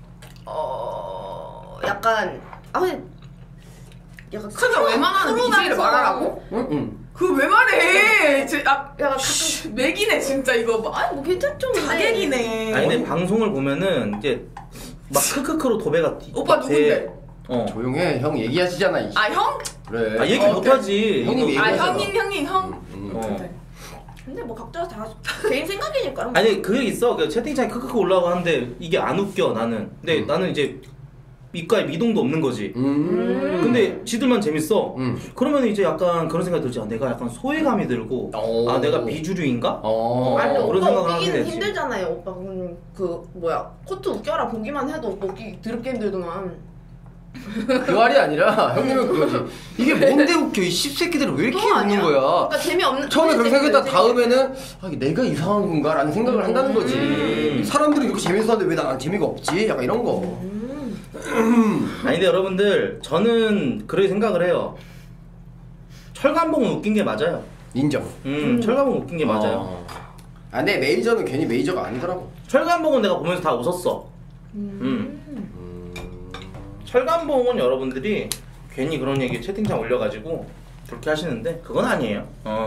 약간 진짜 왜 말하는 BJ를 말하라고? 응. 그거 왜 말해? 약간 가끔 맥이네 진짜 이거. 뭐 괜찮죠. 자객이네. 아니 근데 방송을 보면은 이제 막 크크크로 도배가. 오빠 누군데? 조용해. 형 얘기하시잖아. 형? 그래. 얘기 못하지. 형님 얘기하잖아. 형님 형. 근데 뭐 각자 다 개인 생각이니까요. 아니 그게 있어. 채팅창에 크크크 올라오고 하는데 이게 안 웃겨 나는. 근데 나는 이제 입가에 미동도 없는 거지. 근데 지들만 재밌어. 그러면 이제 약간 그런 생각이 들지. 내가 약간 소외감이 들고 내가 비주류인가? 아니 그런 오빠 생각을 하게 웃기기는 되지. 힘들잖아요. 오빠 코트 웃겨라 보기만 해도 오빠 웃기기 더럽게 힘들더만. 그 말이 아니라 형님은 그거지. 이게 뭔데 웃겨? 이 씹새끼들은 왜 이렇게 웃는 거야? 그러니까 재미없는. 처음에 그렇게 생각했다 다음에는 내가 이상한 건가? 라는 생각을 한다는 거지. 사람들은 이렇게 재밌어 하는데 왜 난 재미가 없지? 약간 이런 거. 아니 근데 여러분들 저는 그렇게 생각을 해요. 철간봉은 웃긴 게 맞아요. 인정. 철간봉은 웃긴 게 맞아요. 근데 메이저는 괜히 메이저가 아니더라고. 철간봉은 내가 보면서 다 웃었어. 철간봉은 여러분들이 괜히 그런 얘기 채팅창 올려가지고 그렇게 하시는데 그건 아니에요.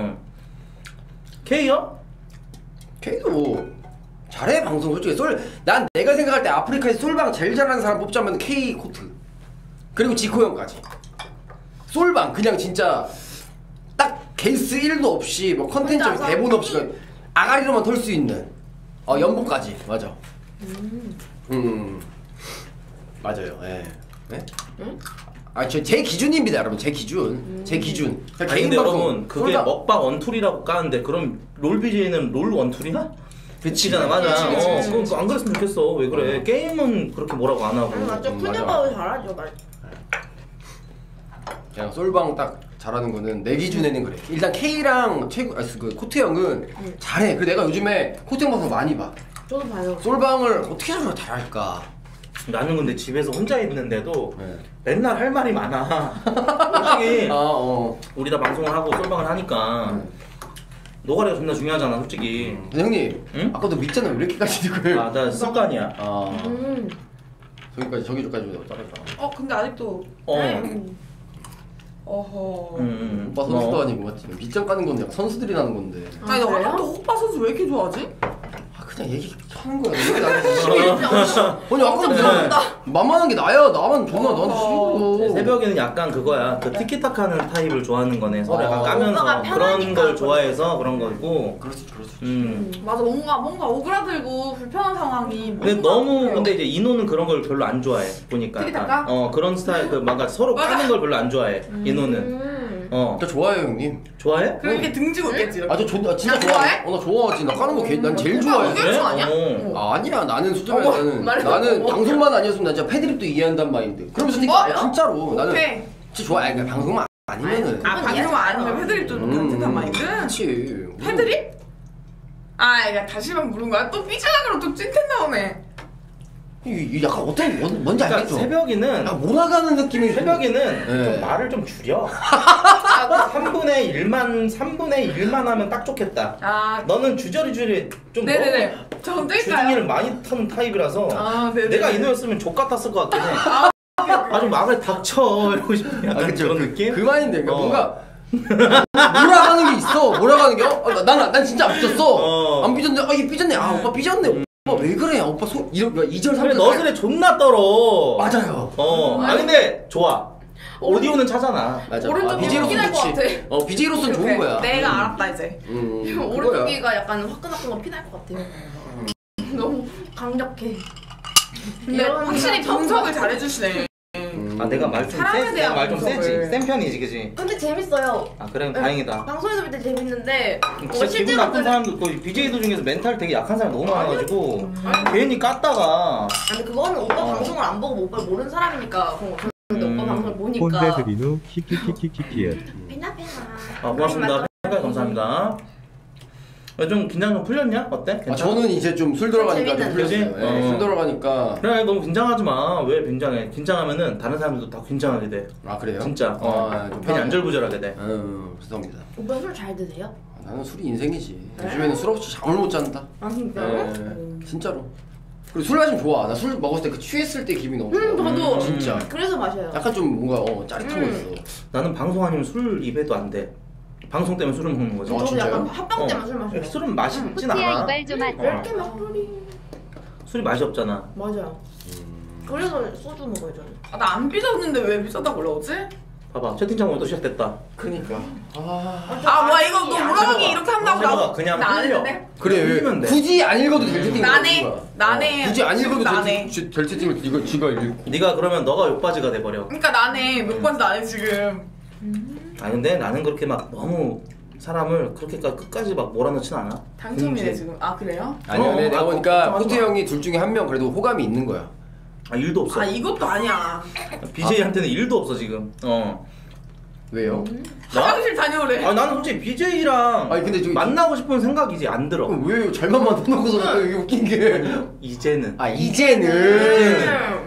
K요? K도 잘해 방송. 솔직히 난 내가 생각할 때 아프리카에서 솔방 제일 잘하는 사람 뽑자면 K 코트 그리고 지코 형까지. 솔방 그냥 진짜 딱 게스트 1도 없이 뭐 컨텐츠 대본 없이 그냥 아가리로만 털 수 있는 연봉까지. 맞아. 맞아요. 예. 네? 제 기준입니다, 여러분. 제 기준. 제 기준. 아니 근데 여러분 그게 먹방 원툴이라고 까는데 그럼 롤 BJ는 롤 원툴이야? 그치잖아. 맞아. 그거 안 그랬으면 좋겠어. 왜 그래? 게임은 그렇게 뭐라고 안 하고. 맞아. 푸념하고 잘하죠. 그냥 솔방 딱 잘하는 거는 내 기준에는 그래. 일단 K랑 코트 형은 잘해. 그리고 내가 요즘에 코트 형 방송 많이 봐. 저도 봐요. 솔방을 어떻게 저렇게 잘할까? 나는 근데 집에서 혼자 있는데도 맨날 할 말이 많아. 솔직히 우리 다 방송을 하고 솔방을 하니까 노가리가 존나 중요하잖아 솔직히. 근데 형님 아까도 믿잖아. 왜 이렇게까지 그걸? 나 습관이야. 저기까지 따라가. 근데 아직도 오빠 선수도 아니고 맞지? 밑장 까는 건데 선수들이 나는 건데. 아니 너 호빠 선수 왜 이렇게 좋아하지? 그냥 얘기 하는 거야. 아니 아까 만만한 게 나야. 나만 존나 너한테 싫고. 새벽에는 약간 그거야. 그 티키타카는 타입을 좋아하는 거네. 서로 약간 까면서 그런 걸 좋아해서 그런 거고. 그렇지. 맞아. 뭔가 오그라들고 불편한 상황이. 근데 이제 인호는 그런 걸 별로 안 좋아해. 보니까. 티키타카? 그런 스타일 뭔가 서로 까는 걸 별로 안 좋아해. 인호는. 저 좋아해요 형님. 좋아해? 그렇게 등지고 있겠지. 저 진짜 좋아해? 나 좋아하지. 나 까는 거 난 제일 좋아해. 그래? 아니야? 아니야. 나는 수준에서는 나는 방송만 아니었으면 나 진짜 패드립도 이해한단 말인데. 그러면서 진짜로 나는 진짜 좋아해. 그냥 방송만 아니면은. 방송 아니면 패드립도 괜찮단 말이지? 그렇지. 패드립? 야 다시만 물은 거야? 또 삐질라 그러면 또 찐텐 나오네. 이 약간 뭔지 알겠죠? 새벽에는 몰아가는 느낌이. 새벽에는 좀 말을 좀 줄여. 3분의 1만 하면 딱 좋겠다. 너는 주저리 좀 네네네. 저 주둥이를 많이 타는 타입이라서 내가 인호였으면 족 같았을 것 같긴 해. 아주 말을 닥쳐 이러고 싶은 약간 그런 느낌? 그 말인데 뭔가 몰아가는 게 있어. 몰아가는 게 난 진짜 안 삐졌어. 안 삐졌는데 얘 삐졌네. 오빠 삐졌네. 오빠 왜 그래? 오빠 2절 3절. 그래 너스레 존나 떨어. 맞아요. 근데 좋아. 오디오는 차잖아. 맞아. 오른쪽이 피날 것 같아. BJ로서는 좋은 거야. 내가 알았다 이제. 오른쪽이가 약간 화끈화끈 거 피날 것 같아요. 너무 강력해. 근데 확실히 분석을 잘해주시네. 내가 말 좀 세지. 센 편이지, 그지? 근데 재밌어요. 그래 다행이다. 방송에서 볼 때 재밌는데 진짜 기분 나쁜 사람도 BJ들 중에서 멘탈 되게 약한 사람 너무 많아가지고 괜히 깠다가. 근데 그거는 오빠 방송을 안 보고 오빠를 모르는 사람이니까. 근데 오빠 방송을 보니까. 꼰대 드리누 키키키키키키에. 페나. 고맙습니다. 감사합니다. 좀 긴장 좀 풀렸냐? 어때? 저는 이제 좀 술 들어가니까 좀 풀렸어요. 네, 술 들어가니까. 그래 너무 긴장하지 마. 왜 긴장해? 긴장하면은 다른 사람들도 다 긴장하게 돼. 아 그래요? 진짜. 좀 괜히 안절부절하게 돼. 죄송합니다. 오빠 술 잘 드세요? 나는 술이 인생이지. 요즘에는 술 없이 잠을 못 잔다. 아 진짜요? 진짜로. 그리고 술 마시면 좋아. 나 술 먹었을 때 그 취했을 때 기분이 너무 좋아. 저도 진짜. 그래서 마셔요. 약간 좀 뭔가 짜릿하고 있어. 나는 방송 아니면 술 입에도 안 돼. 방송 때문에 술을 먹는 거지. 저도 진짜요? 약간 합방 때만 술 마셔요. 술은 맛있진 코트야 않아. 이발 좀 하자. 이렇게 막 술이. 술이 맛이 없잖아. 맞아요. 그래서 소주 먹어요 저는. 나 안 삐졌는데 왜 삐졌다고 올라오지? 봐봐 채팅창 또 시작됐다. 그러니까. 와 이거 너 물어보기 이렇게 한다고 나 그냥 나안 흘려. 했는데? 그래. 흘리면 돼. 굳이 안 읽어도 될 채팅. 나네. 굳이 안 읽어도 나네. 될 채팅을 이거 지가 읽고. 네가 그러면 너가 욕바지가 돼버려. 그러니까 나네 몇 번째 나네 지금. 아 근데 나는 그렇게 막 너무 사람을 그렇게까지 끝까지 막 몰아넣진 않아. 당첨이네 지금. 아 그래요? 아니 근데 내가 보니까 걱정하지 호태 마. 형이 둘 중에 한 명 그래도 호감이 있는 거야. 아 일도 없어. 아 이것도 아니야. BJ한테는 일도 없어 지금. 왜요? 화장실 다녀오래. 아 나는 솔직히 BJ랑 아니, 근데 저기 만나고 싶은 생각이지 안 들어. 그럼 왜 잘만 만나놓고서 이게 웃긴 게. 이제는. 아 이제는.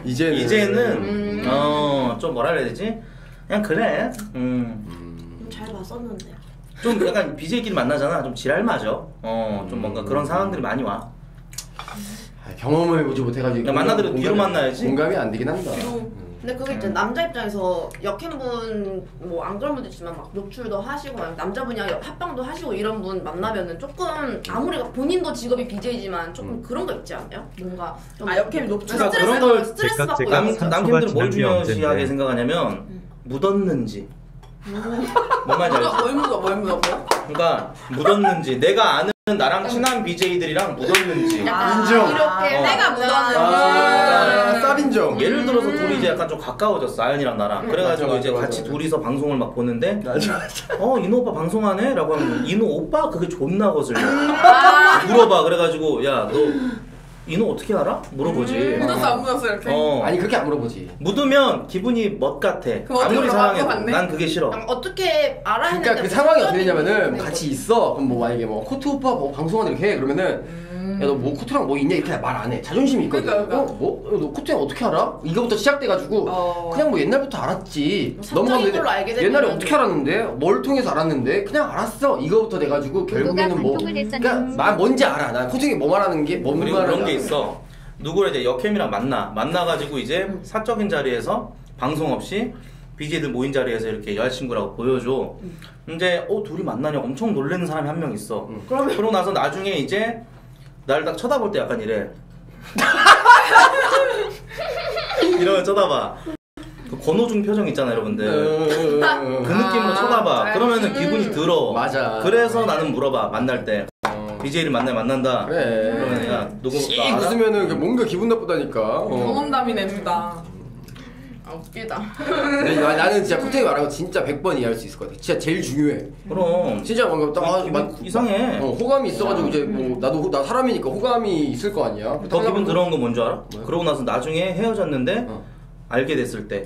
좀 뭐라 해야 되지? 그냥 그래. 잘 봤었는데. 좀 약간 BJ끼리 만나잖아. 좀 지랄 맞아. 좀 뭔가 그런 상황들이 많이 와. 경험을 해보지 못해가지고. 만나더라도 뒤로 만나야지. 공감이 안 되긴 한다. 근데 그게 이제 남자 입장에서 역행분 뭐 안 그런 분도 있지만 막 노출도 하시고 남자분이랑 합방도 하시고 이런 분 만나면은 조금 아무리 본인도 직업이 BJ지만 조금 그런 거 있지 않아요? 뭔가 좀 역행 노출. 그러니까 그런 걸 스트레스 받고 제가 이런 거. 남캠들은 뭘 지난 뒤에 중요시하게 언젠데. 생각하냐면 묻었는지. 뭔 말인지 알지? 뭘 묻어? 그러니까 묻었는지 내가 아는 나랑 친한 BJ들이랑 묻었는지. 인정. 이렇게 내가 묻었는지. 쌉인정. 예를 들어서 둘이 이제 약간 좀 가까워졌어 아연이랑 나랑. 그래가지고 맞아, 이제 맞아, 같이 맞아. 둘이서 방송을 막 보는데 맞아. 이노 오빠 방송하네? 라고 하면 이노 오빠 그게 존나 거슬려. 물어봐. 그래가지고 야 너 이노 어떻게 알아? 물어보지. 묻었어 안 묻었어 이렇게? 아니 그렇게 안 물어보지. 묻으면 기분이 멋 같아. 그럼 어떻게 아무리 물어봐? 사랑해도 물어봤네? 난 그게 싫어. 어떻게 알아야 되는데 그러니까 그 상황이 어떻게 되냐면은 네. 같이 있어. 그럼 뭐 만약에 뭐 코트 오빠 뭐 방송하는 이렇게 해 그러면은 야 너 뭐 코트랑 뭐 있냐 이렇게 말 안 해. 자존심이 있거든. 그러니까. 뭐? 너 코트랑 어떻게 알아? 이거부터 시작돼가지고 그냥 뭐 옛날부터 알았지. 뭐 사적인 걸로 알게 되면 옛날에 어떻게 알았는데? 뭘 통해서 알았는데? 그냥 알았어. 이거부터 돼가지고 결국에는 뭐 방송을 했었는데. 그러니까 말 뭔지 알아. 난 코트 형이 뭐 말하는 게 뭔 그리고 말하는 그런 게 있어. 누구를 이제 역캠이랑 만나가지고 이제 사적인 자리에서 방송 없이 BJ들 모인 자리에서 이렇게 여자친구라고 보여줘. 이제 둘이 만나냐 엄청 놀라는 사람이 한 명 있어. 그러고 나서 나중에 이제 나를 딱 쳐다볼 때 약간 이래. 이러면 쳐다봐. 그 권오중 표정 있잖아 여러분들. 그 느낌으로 쳐다봐. 그러면은 기분이 들어. 맞아. 그래서 나는 물어봐 만날 때. BJ를 만난다. 그래. 그러면 야 누구 씩 나 알아? 웃으면은 뭔가 기분 나쁘다니까. 경험담이네 둘 다. 아 웃기다. 근데 나는 진짜 코트 형이 말한 거 진짜 100번 이해할 수 있을 것 같아. 진짜 제일 중요해. 그럼 진짜 뭔가 딱 기분 이상해. 호감이 있어가지고 이제 뭐 나도 나 사람이니까 호감이 있을 거 아니야. 더 기분 더러운 건 뭔지 알아? 뭐야? 그러고 나서 나중에 헤어졌는데 알게 됐을 때.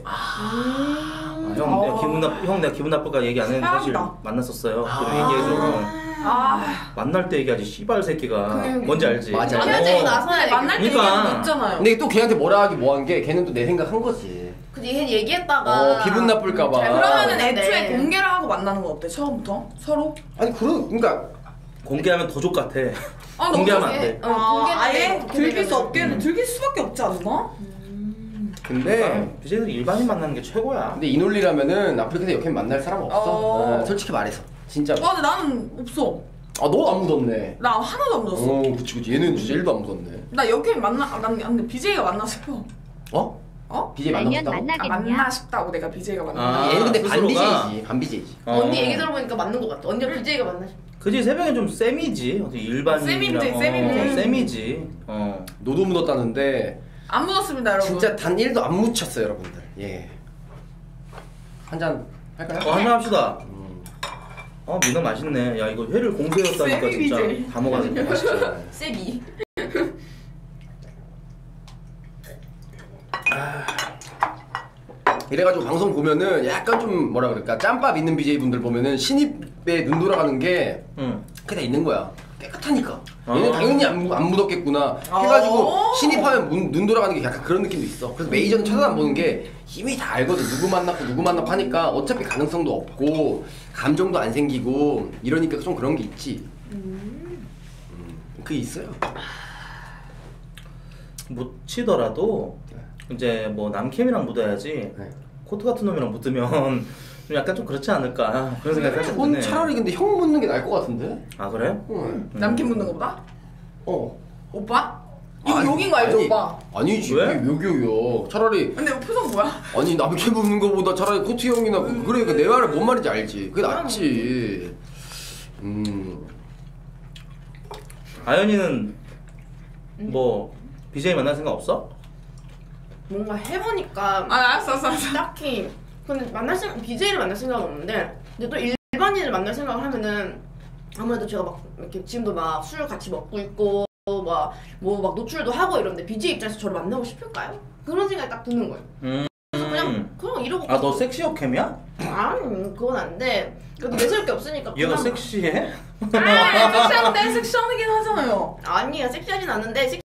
형 내가 기분 나쁠까 얘기 안 했는데 사실 최악이다. 만났었어요. 그리고 얘기해줘. 만날 때 얘기하지 씨발 새끼가. 뭔지 알지? 맞아. 헤어지고 나서야 만날 때 그러니까. 얘기하는 거 있잖아요. 근데 또 걔한테 뭐라 하기 뭐한 게 걔는 또 내 생각 한 거지. 그치 걔 얘기했다가 기분 나쁠까봐. 그러면은 네. 애초에 공개를 하고 만나는 건 어때? 처음부터? 서로? 아니 그러니까 공개하면 더 족같아. 아, 공개하면 안 돼. 아예 들킬 수 없게 들킬 수밖에 없지 않나? 근데 BJ들이 일반인 만나는 게 최고야. 근데 이 논리라면은 아프리카에서 역행 만날 사람 없어. 어. 솔직히 말해서 진짜. 와 근데 나는 없어. 너 안 묻었네. 나 하나도 안 묻었어. 그치 얘는 진짜 1도 안 묻었네. 나 역행 난 근데 BJ가 맞나 싶어. BJ 말년 만나봤다고? 만나겠냐? 맞나 싶다고 내가 BJ가 맞나. 아, 얘는 근데 반 스스로가? BJ지. 반 BJ지. 언니 얘기 들어보니까 맞는 것 같아. 언니가 BJ가 맞나 싶어. 그지 새벽에 좀 쌤이지. 어떻게 일반인이랑 쌤이지. 쌤이지. 너도 묻었다는데 안 묻었습니다 여러분. 진짜 단 1도 안 묻혔어요 여러분들. 예. 한 잔 할까요? 한잔 합시다. 민어 맛있네. 야 이거 회를 공수해왔다니까 진짜 쌤이지. 다 먹어야겠다. 맛있죠. 세비. 이래가지고 방송 보면은 약간 좀 뭐라 그럴까 짬밥 있는 BJ 분들 보면은 신입에 눈 돌아가는 게 그게 다 있는 거야. 깨끗하니까. 얘는 당연히 안 묻었겠구나 해가지고 신입하면 눈 돌아가는 게 약간 그런 느낌도 있어. 그래서 메이저는 쳐다보는 게 이미 다 알거든. 누구 만났고 하니까 어차피 가능성도 없고 감정도 안 생기고 이러니까 좀 그런 게 있지. 그게 있어요. 못 치더라도 이제 뭐 남캠이랑 묻어야지 네. 코트 같은 놈이랑 묻으면 좀 약간 좀 그렇지 않을까 그런 생각이 살짝 드네. 차라리 근데 형 묻는 게 나을 것 같은데? 아 그래? 응. 남캠 묻는 거보다? 오빠? 이거 아니, 욕인 거 알죠, 오빠? 아니지. 왜? 욕이요. 차라리 근데 표정 뭐야? 아니 남캠 묻는 거보다 차라리 코트 형이나 그러니까 내 말을 뭔 말인지 알지. 그게 낫지. 아연이는 뭐 BJ 만날 생각 없어? 뭔가 해보니까 알았어. 딱히 근데 BJ를 만날 생각은 없는데 근데 또 일반인을 만날 생각을 하면은 아무래도 제가 막 이렇게 지금도 막 술 같이 먹고 있고 막 노출도 하고 이러는데 BJ 입장에서 저를 만나고 싶을까요? 그런 생각이 딱 드는 거예요. 그래서 그냥 이러고 아 너 섹시어 캠이야? 아니 그건 안 돼. 그래도 내세울 게 없으니까 얘가 섹시해? 섹시한데 섹시하긴 하잖아요. 아니야 섹시하진 않은데